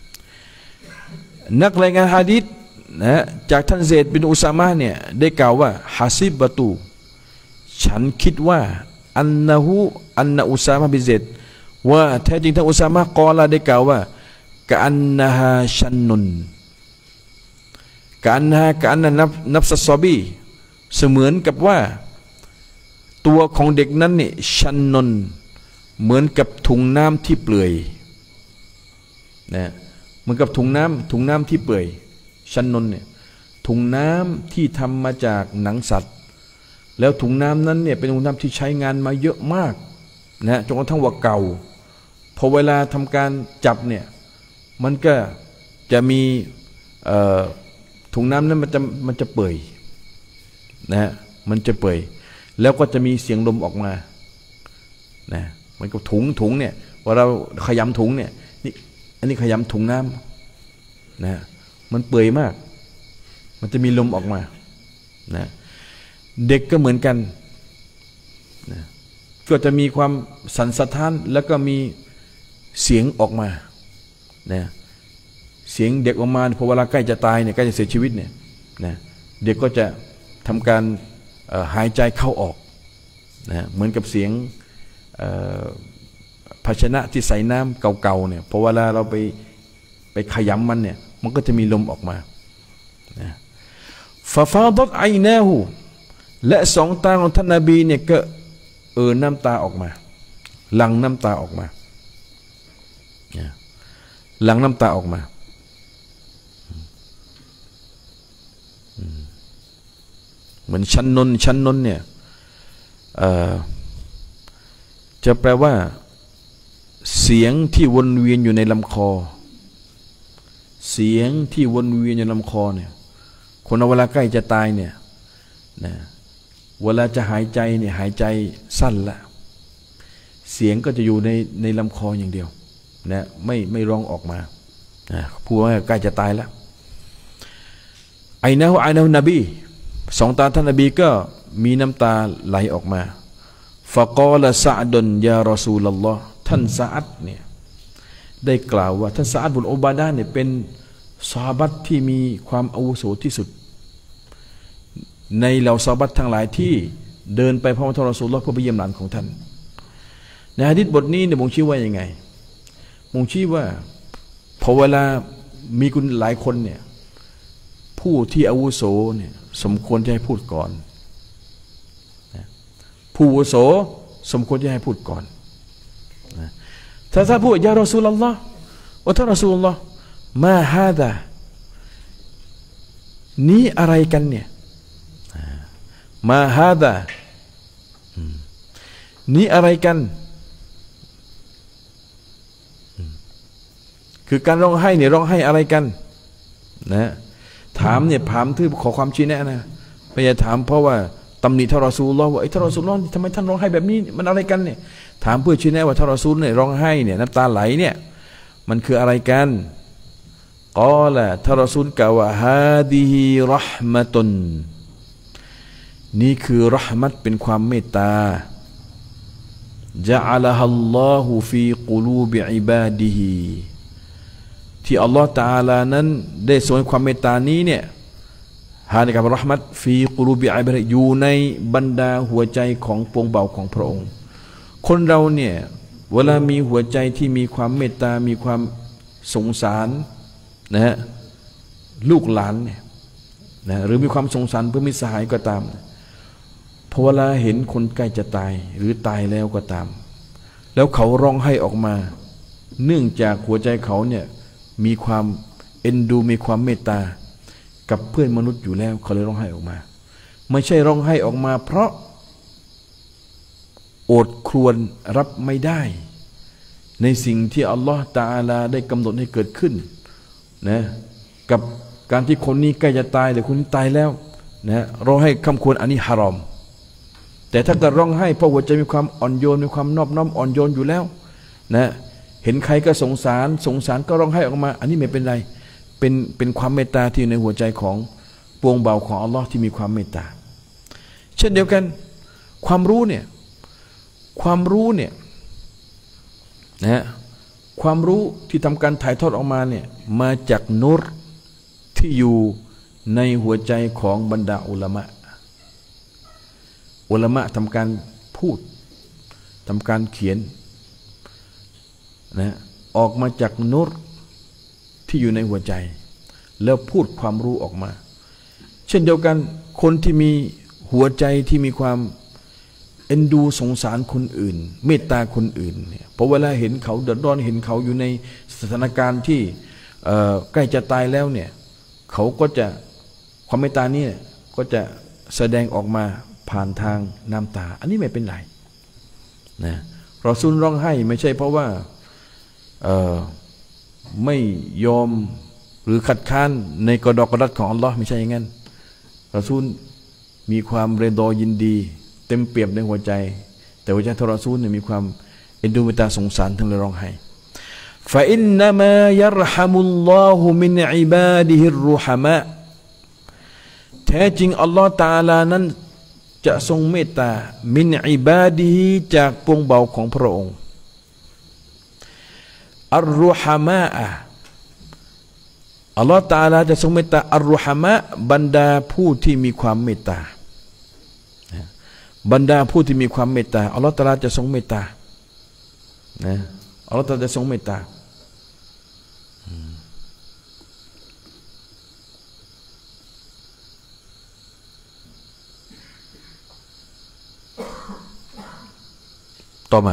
นักรายงานหะดีษนะจากท่านเซดบินอุซามะห์เนี่ยได้กล่าวว่าฮาซิบะตุฉันคิดว่าอันนะฮูอันนะอุซามะห์บินเซดว่าแท้จริงท่านอุซามะห์กอละได้กล่าวว่ากะอันนะฮาชันนุนกะอันนะฮากะอันนะนับนับซะซอบีเสมือนกับว่าตัวของเด็กนั้นเนี่ยชันนนเหมือนกับถุงน้ำที่เปื่อยนะเหมือนกับถุงน้ำถุงน้ำที่เปื่อยชันนนเนี่ยถุงน้ำที่ทำมาจากหนังสัตว์แล้วถุงน้ำนั้นเนี่ยเป็นถุงน้ำที่ใช้งานมาเยอะมากนะจนกระทั่งว่าเก่าพอเวลาทำการจับเนี่ยมันก็จะมีถุงน้ำนั้นมันจะมันจะเปื่อยนะฮะมันจะเปื่อยแล้วก็จะมีเสียงลมออกมานะมันก็ถุงถุงเนี่ยว่าเราขยำถุงเนี่ยนี่อันนี้ขยำถุงน้ำนะมันเปื่อยมากมันจะมีลมออกมานะเด็กก็เหมือนกันนะก็จะมีความสั่นสะท้านแล้วก็มีเสียงออกมานะเสียงเด็กออกมาพอเวลาใกล้จะตายเนี่ยใกล้จะเสียชีวิตเนี่ยนะเด็กก็จะทำการหายใจเข้าออกนะเหมือนกับเสียงภาชนะที่ใส่น้ำเก่าๆเนี่ยพอเวลาเราไปไปขยำมันเนี่ยมันก็จะมีลมออกมานะฟาฟาดตไอนาหูและสองตาของท่านนบีเนี่ยก็เออน้ำตาออกมาหลั่งน้ำตาออกมาหลั่งน้ำตาออกมาเหมือนชั้นนนชั้นนนเนี่ยจะแปลว่าเสียงที่วนเวียนอยู่ในลำคอเสียงที่วนเวียนอยู่ในลำคอเนี่ยคนเอาเวลาใกล้จะตายเนี่ยนะเวลาจะหายใจเนี่ยหายใจสั้นละเสียงก็จะอยู่ในในลำคออย่างเดียวนะไม่ไม่ร้องออกมานะพูดว่าใกล้จะตายแล้วไอนะฮุไอนะฮุนบีสองตาท่านนบีก็มีน้ำตาไหลออกมาฟะกอละซะอ์ดุนยารอซูลุลลอฮ์ท่านซะอัดเนี่ยได้กล่าวว่าท่านซะอัดบุนอุบาดะห์เนี่ยเป็นซอฮาบะห์ที่มีความอาวุโสที่สุดในเหล่าซอฮาบะห์ทั้งหลายที่เดินไปพร้อมท่านรอซูลุลลอฮ์เพื่อไปเยี่ยมหลานของท่านในหะดีษบทนี้เนี่ยบ่งชี้ว่ายังไงบ่งชี้ว่าพอเวลามีคนหลายคนเนี่ยผู้ที่อาวุโสเนี่ยสมควรจะให้พูดก่อนผู้อาวุโสสมควรจะให้พูดก่อนถ้าถ้าพูดยารอซูลุลลอฮ์ว่าท่านรอซูลุลลอฮ์มาฮาดานี้อะไรกันเนี่ยมาฮาดานี้อะไรกันคือการร้องไห้เนี่ยร้องไห้อะไรกันนะถามเนี่ยถามที่ขอความชี้แนะนะไม่ใช่ถามเพราะว่าตำหนิท่านรอซูลุลลอฮ์ว่าไอ้ท่านรอซูลุลลอฮ์ทำไมท่านร้องไห้แบบนี้มันอะไรกันเนี่ยถามเพื่อชี้แนะว่าท่านรอซูลเนี่ยร้องไห้เนี่ยน้ำตาไหลเนี่ยมันคืออะไรกันกอละท่านรอซูลกล่าวว่าฮาดิฮิเราะห์มะตุนนี่คือเราะห์มัตเป็นความเมตตาจะอัลฮัลลอฮุฟีกุลูบิอิบาดิฮิที่อัลลอฮฺตะอาลานั้นได้ทรงความเมตตานี้เนี่ยหาในกับเราะห์มัตฟีกุลูบิอิบาดิฮิอยู่ในบรรดาหัวใจของปวงเบาของพระองค์คนเราเนี่ยเวลามีหัวใจที่มีความเมตตามีความสงสารนะฮะลูกหลานเนี่ยนะหรือมีความสงสารเพื่อมิตรสหายก็ตามพอเวลาเห็นคนใกล้จะตายหรือตายแล้วก็ตามแล้วเขาร้องไห้ออกมาเนื่องจากหัวใจเขาเนี่ยมีความเอ็นดูมีความเมตตากับเพื่อนมนุษย์อยู่แล้วเขาเลยร้องไห้ออกมาไม่ใช่ร้องไห้ออกมาเพราะอดครวญรับไม่ได้ในสิ่งที่อัลลอฮฺตะอาลาได้กำหนดให้เกิดขึ้นนะกับการที่คนนี้ใกล้จะตายหรือคนนี้ตายแล้วนะร้องไห้คำควรอันนี้ฮารอมแต่ถ้าเกิดร้องไห้เพราะหัวใจมีความอ่อนโยนมีความนอบน้อมอ่อนโยนอยู่แล้วนะเห็นใครก็สงสารสงสารก็ร้องไห้ออกมาอันนี้ไม่เป็นไรเป็นเป็นความเมตตาที่ในหัวใจของปวงเบาของอัลลอฮ์ที่มีความเมตตาเช่นเดียวกันความรู้เนี่ยความรู้เนี่ยนะความรู้ที่ทำการถ่ายทอดออกมาเนี่ยมาจากนูรที่อยู่ในหัวใจของบรรดาอุลามะอุลามะทำการพูดทำการเขียนนะออกมาจากนูรที่อยู่ในหัวใจแล้วพูดความรู้ออกมาเช่นเดียวกันคนที่มีหัวใจที่มีความเอ็นดูสงสารคนอื่นเมตตาคนอื่นเนี่ยพอเวลาเห็นเขาเดือดร้อนเห็นเขาอยู่ในสถานการณ์ที่ใกล้จะตายแล้วเนี่ยเขาก็จะความเมตตานี่ก็จะแสดงออกมาผ่านทางน้ำตาอันนี้ไม่เป็นไรนะรอซูลร้องไห้ไม่ใช่เพราะว่าไม่ยอมหรือขัดค้านในกอดอกกระดัดของอัลลอฮ์ไม่ใช่อย่างนั้นรอซูลมีความเรดอยินดีเต็มเปี่ยมในหัวใจแต่หัวใจท่านรอซูลเนี่ยมีความเอ็นดูเมตตาสงสารทั้งเลยร้องไห้ฟาอินนามายรฮามุลลอฮุมินอิบาดิฮิรรุฮามะแท้จริงอัลลอฮ์ตะอาลานั้นจะทรงเมตตามินอิบาดีฮิจากปวงเบาของพระองค์อัรรุฮามะอะอัลลอฮฺตะอาลาจะทรงเมตตาอัรรุฮามะบรรดาผู้ที่มีความเมตตาบรรดาผู้ที่มีความเมตตาอัลลอฮฺตะอาลาจะทรงเมตตานะอัลลอฮฺตะอาลาจะทรงเมตตาต่อมา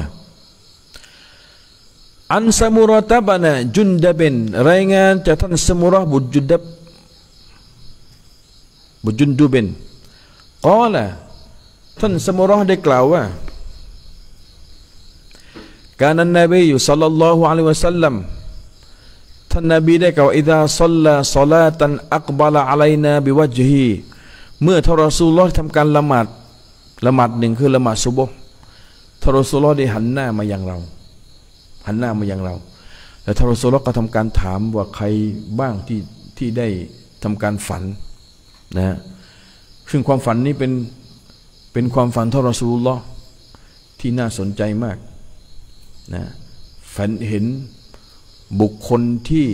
อันสมุรตบนะจุนดาบินรายงานจากท่านสมุรบุจุดับบุจุนดูบินกล่าวท่านสมุรได้กล่าวว่าการนั้นนบีศ็อลลัลลอฮุอะลัยฮิวะซัลลัมท่านนบีได้กล่าวอิดะศ็อลลาศอลาตันอักบะละอะลัยนาบิวัจฮิเมื่อท่านรอซูลุลลอฮ์ทำการละหมาดละหมาดหนึ่งคือละหมาดซุบฮ์ท่านรอซูลุลลอฮ์ได้หันหน้ามายังเราหันหน้ามายังเราแล้วท่านรอซูลุลลอฮ์ก็ทำการถามว่าใครบ้างที่ที่ได้ทำการฝันนะซึ่งความฝันนี้เป็นเป็นความฝันท่านรอซูลุลลอฮ์ที่น่าสนใจมากนะฝันเห็นบุคคลที่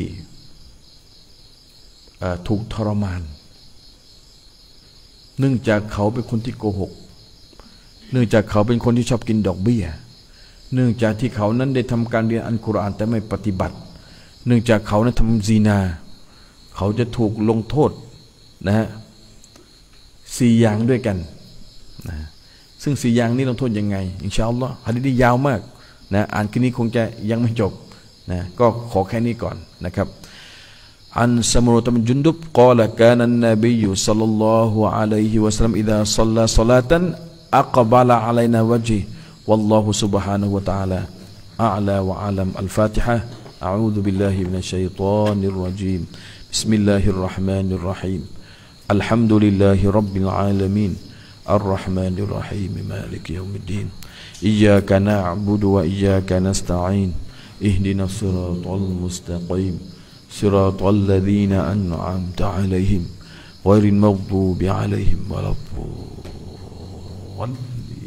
ถูกทรมานเนื่องจากเขาเป็นคนที่โกหกเนื่องจากเขาเป็นคนที่ชอบกินดอกเบี้ยเนื่องจากที่เขานั้นได้ทำการเรียนอัลกุรอานแต่ไม่ปฏิบัติเนื่องจากเขานั้นทำซีนาเขาจะถูกลงโทษนะฮะสี่อย่างด้วยกันนะซึ่งสี่อย่างนี้ลงโทษยังไงอินชาอัลลอฮ์หะดีษนี้ยาวมากนะอ่านคืนนี้คงจะยังไม่จบนะก็ขอแค่นี้ก่อนนะครับอันสมุรตบินจุนดุบกล่าวกานันนบีศ็อลลัลลอฮุอะลัยฮิวะซัลลัมอิดะศ็อลลาศอลาตันอักบะละอะลัยนาวะจิوالله سبحانه وتعالى أعلى وأعلم الفاتحة أعوذ بالله من الشيطان الرجيم بسم الله الرحمن الرحيم الحمد لله رب العالمين الرحمن الرحيم مالك يوم الدين إياك نعبد وإياك نستعين اهدنا الصراط المستقيم صراط الذين أنعمت عليهم غير المغضوب عليهم ولا الضالين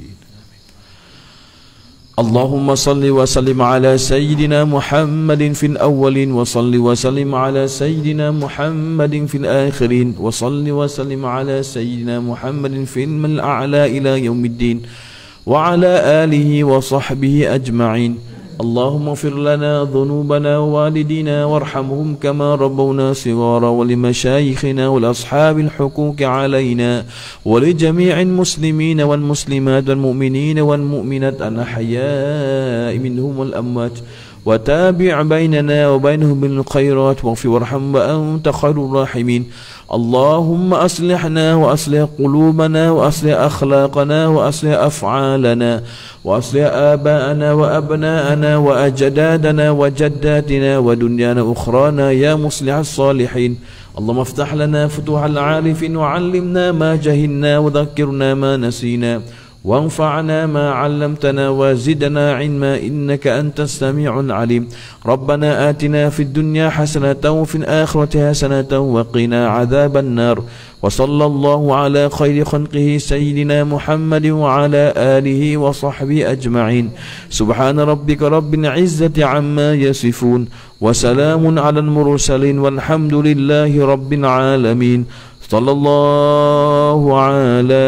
اللهم صل وسلم على سيدنا محمد في الأولين وصل وسلم على سيدنا محمد في الآخرين وصل وسلم على سيدنا محمد في الأعلى إلى يوم الدين وعلى آله وصحبه أجمعين اللهم اغفر لنا ذنوبنا ووالدينا وارحمهم كما ربونا صغارا ولمشايخنا ولأصحاب الحقوق علينا ولجميع المسلمين والمسلمات والمؤمنين والمؤمنات الأحياء منهم والأموات وتابع بيننا وبينهم بالخيرات واغفر وارحم وأنت خير الراحمين اللهم أصلحنا وأصلح قلوبنا وأصلح أخلاقنا وأصلح أفعالنا وأصلح آباءنا وأبناءنا وأجدادنا وجداتنا ودنيانا أخرانا يا مصلح الصالحين اللهم افتح لنا فتوح العارفين وعلمنا ما جهلنا وذكرنا ما نسينا وانفعنا ما علمتنا وزدنا علما إنك أنت السميع العليم ربنا آتنا في الدنيا حسنة وفي الآخرة حسنة وقنا عذاب النار وصلى الله على خير خلقه سيدنا محمد وعلى آله وصحبه أجمعين سبحان ربك رب العزة عما يصفون وسلام على المرسلين والحمد لله رب العالمين صلى الله على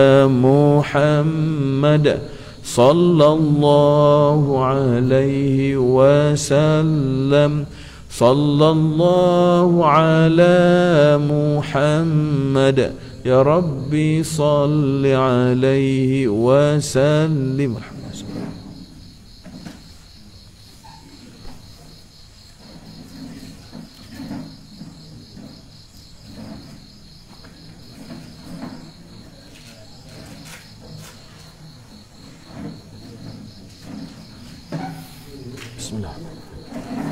محمد صلى الله عليه وسلم صلى الله على محمد يا ربي صل عليه وسلم بسم الله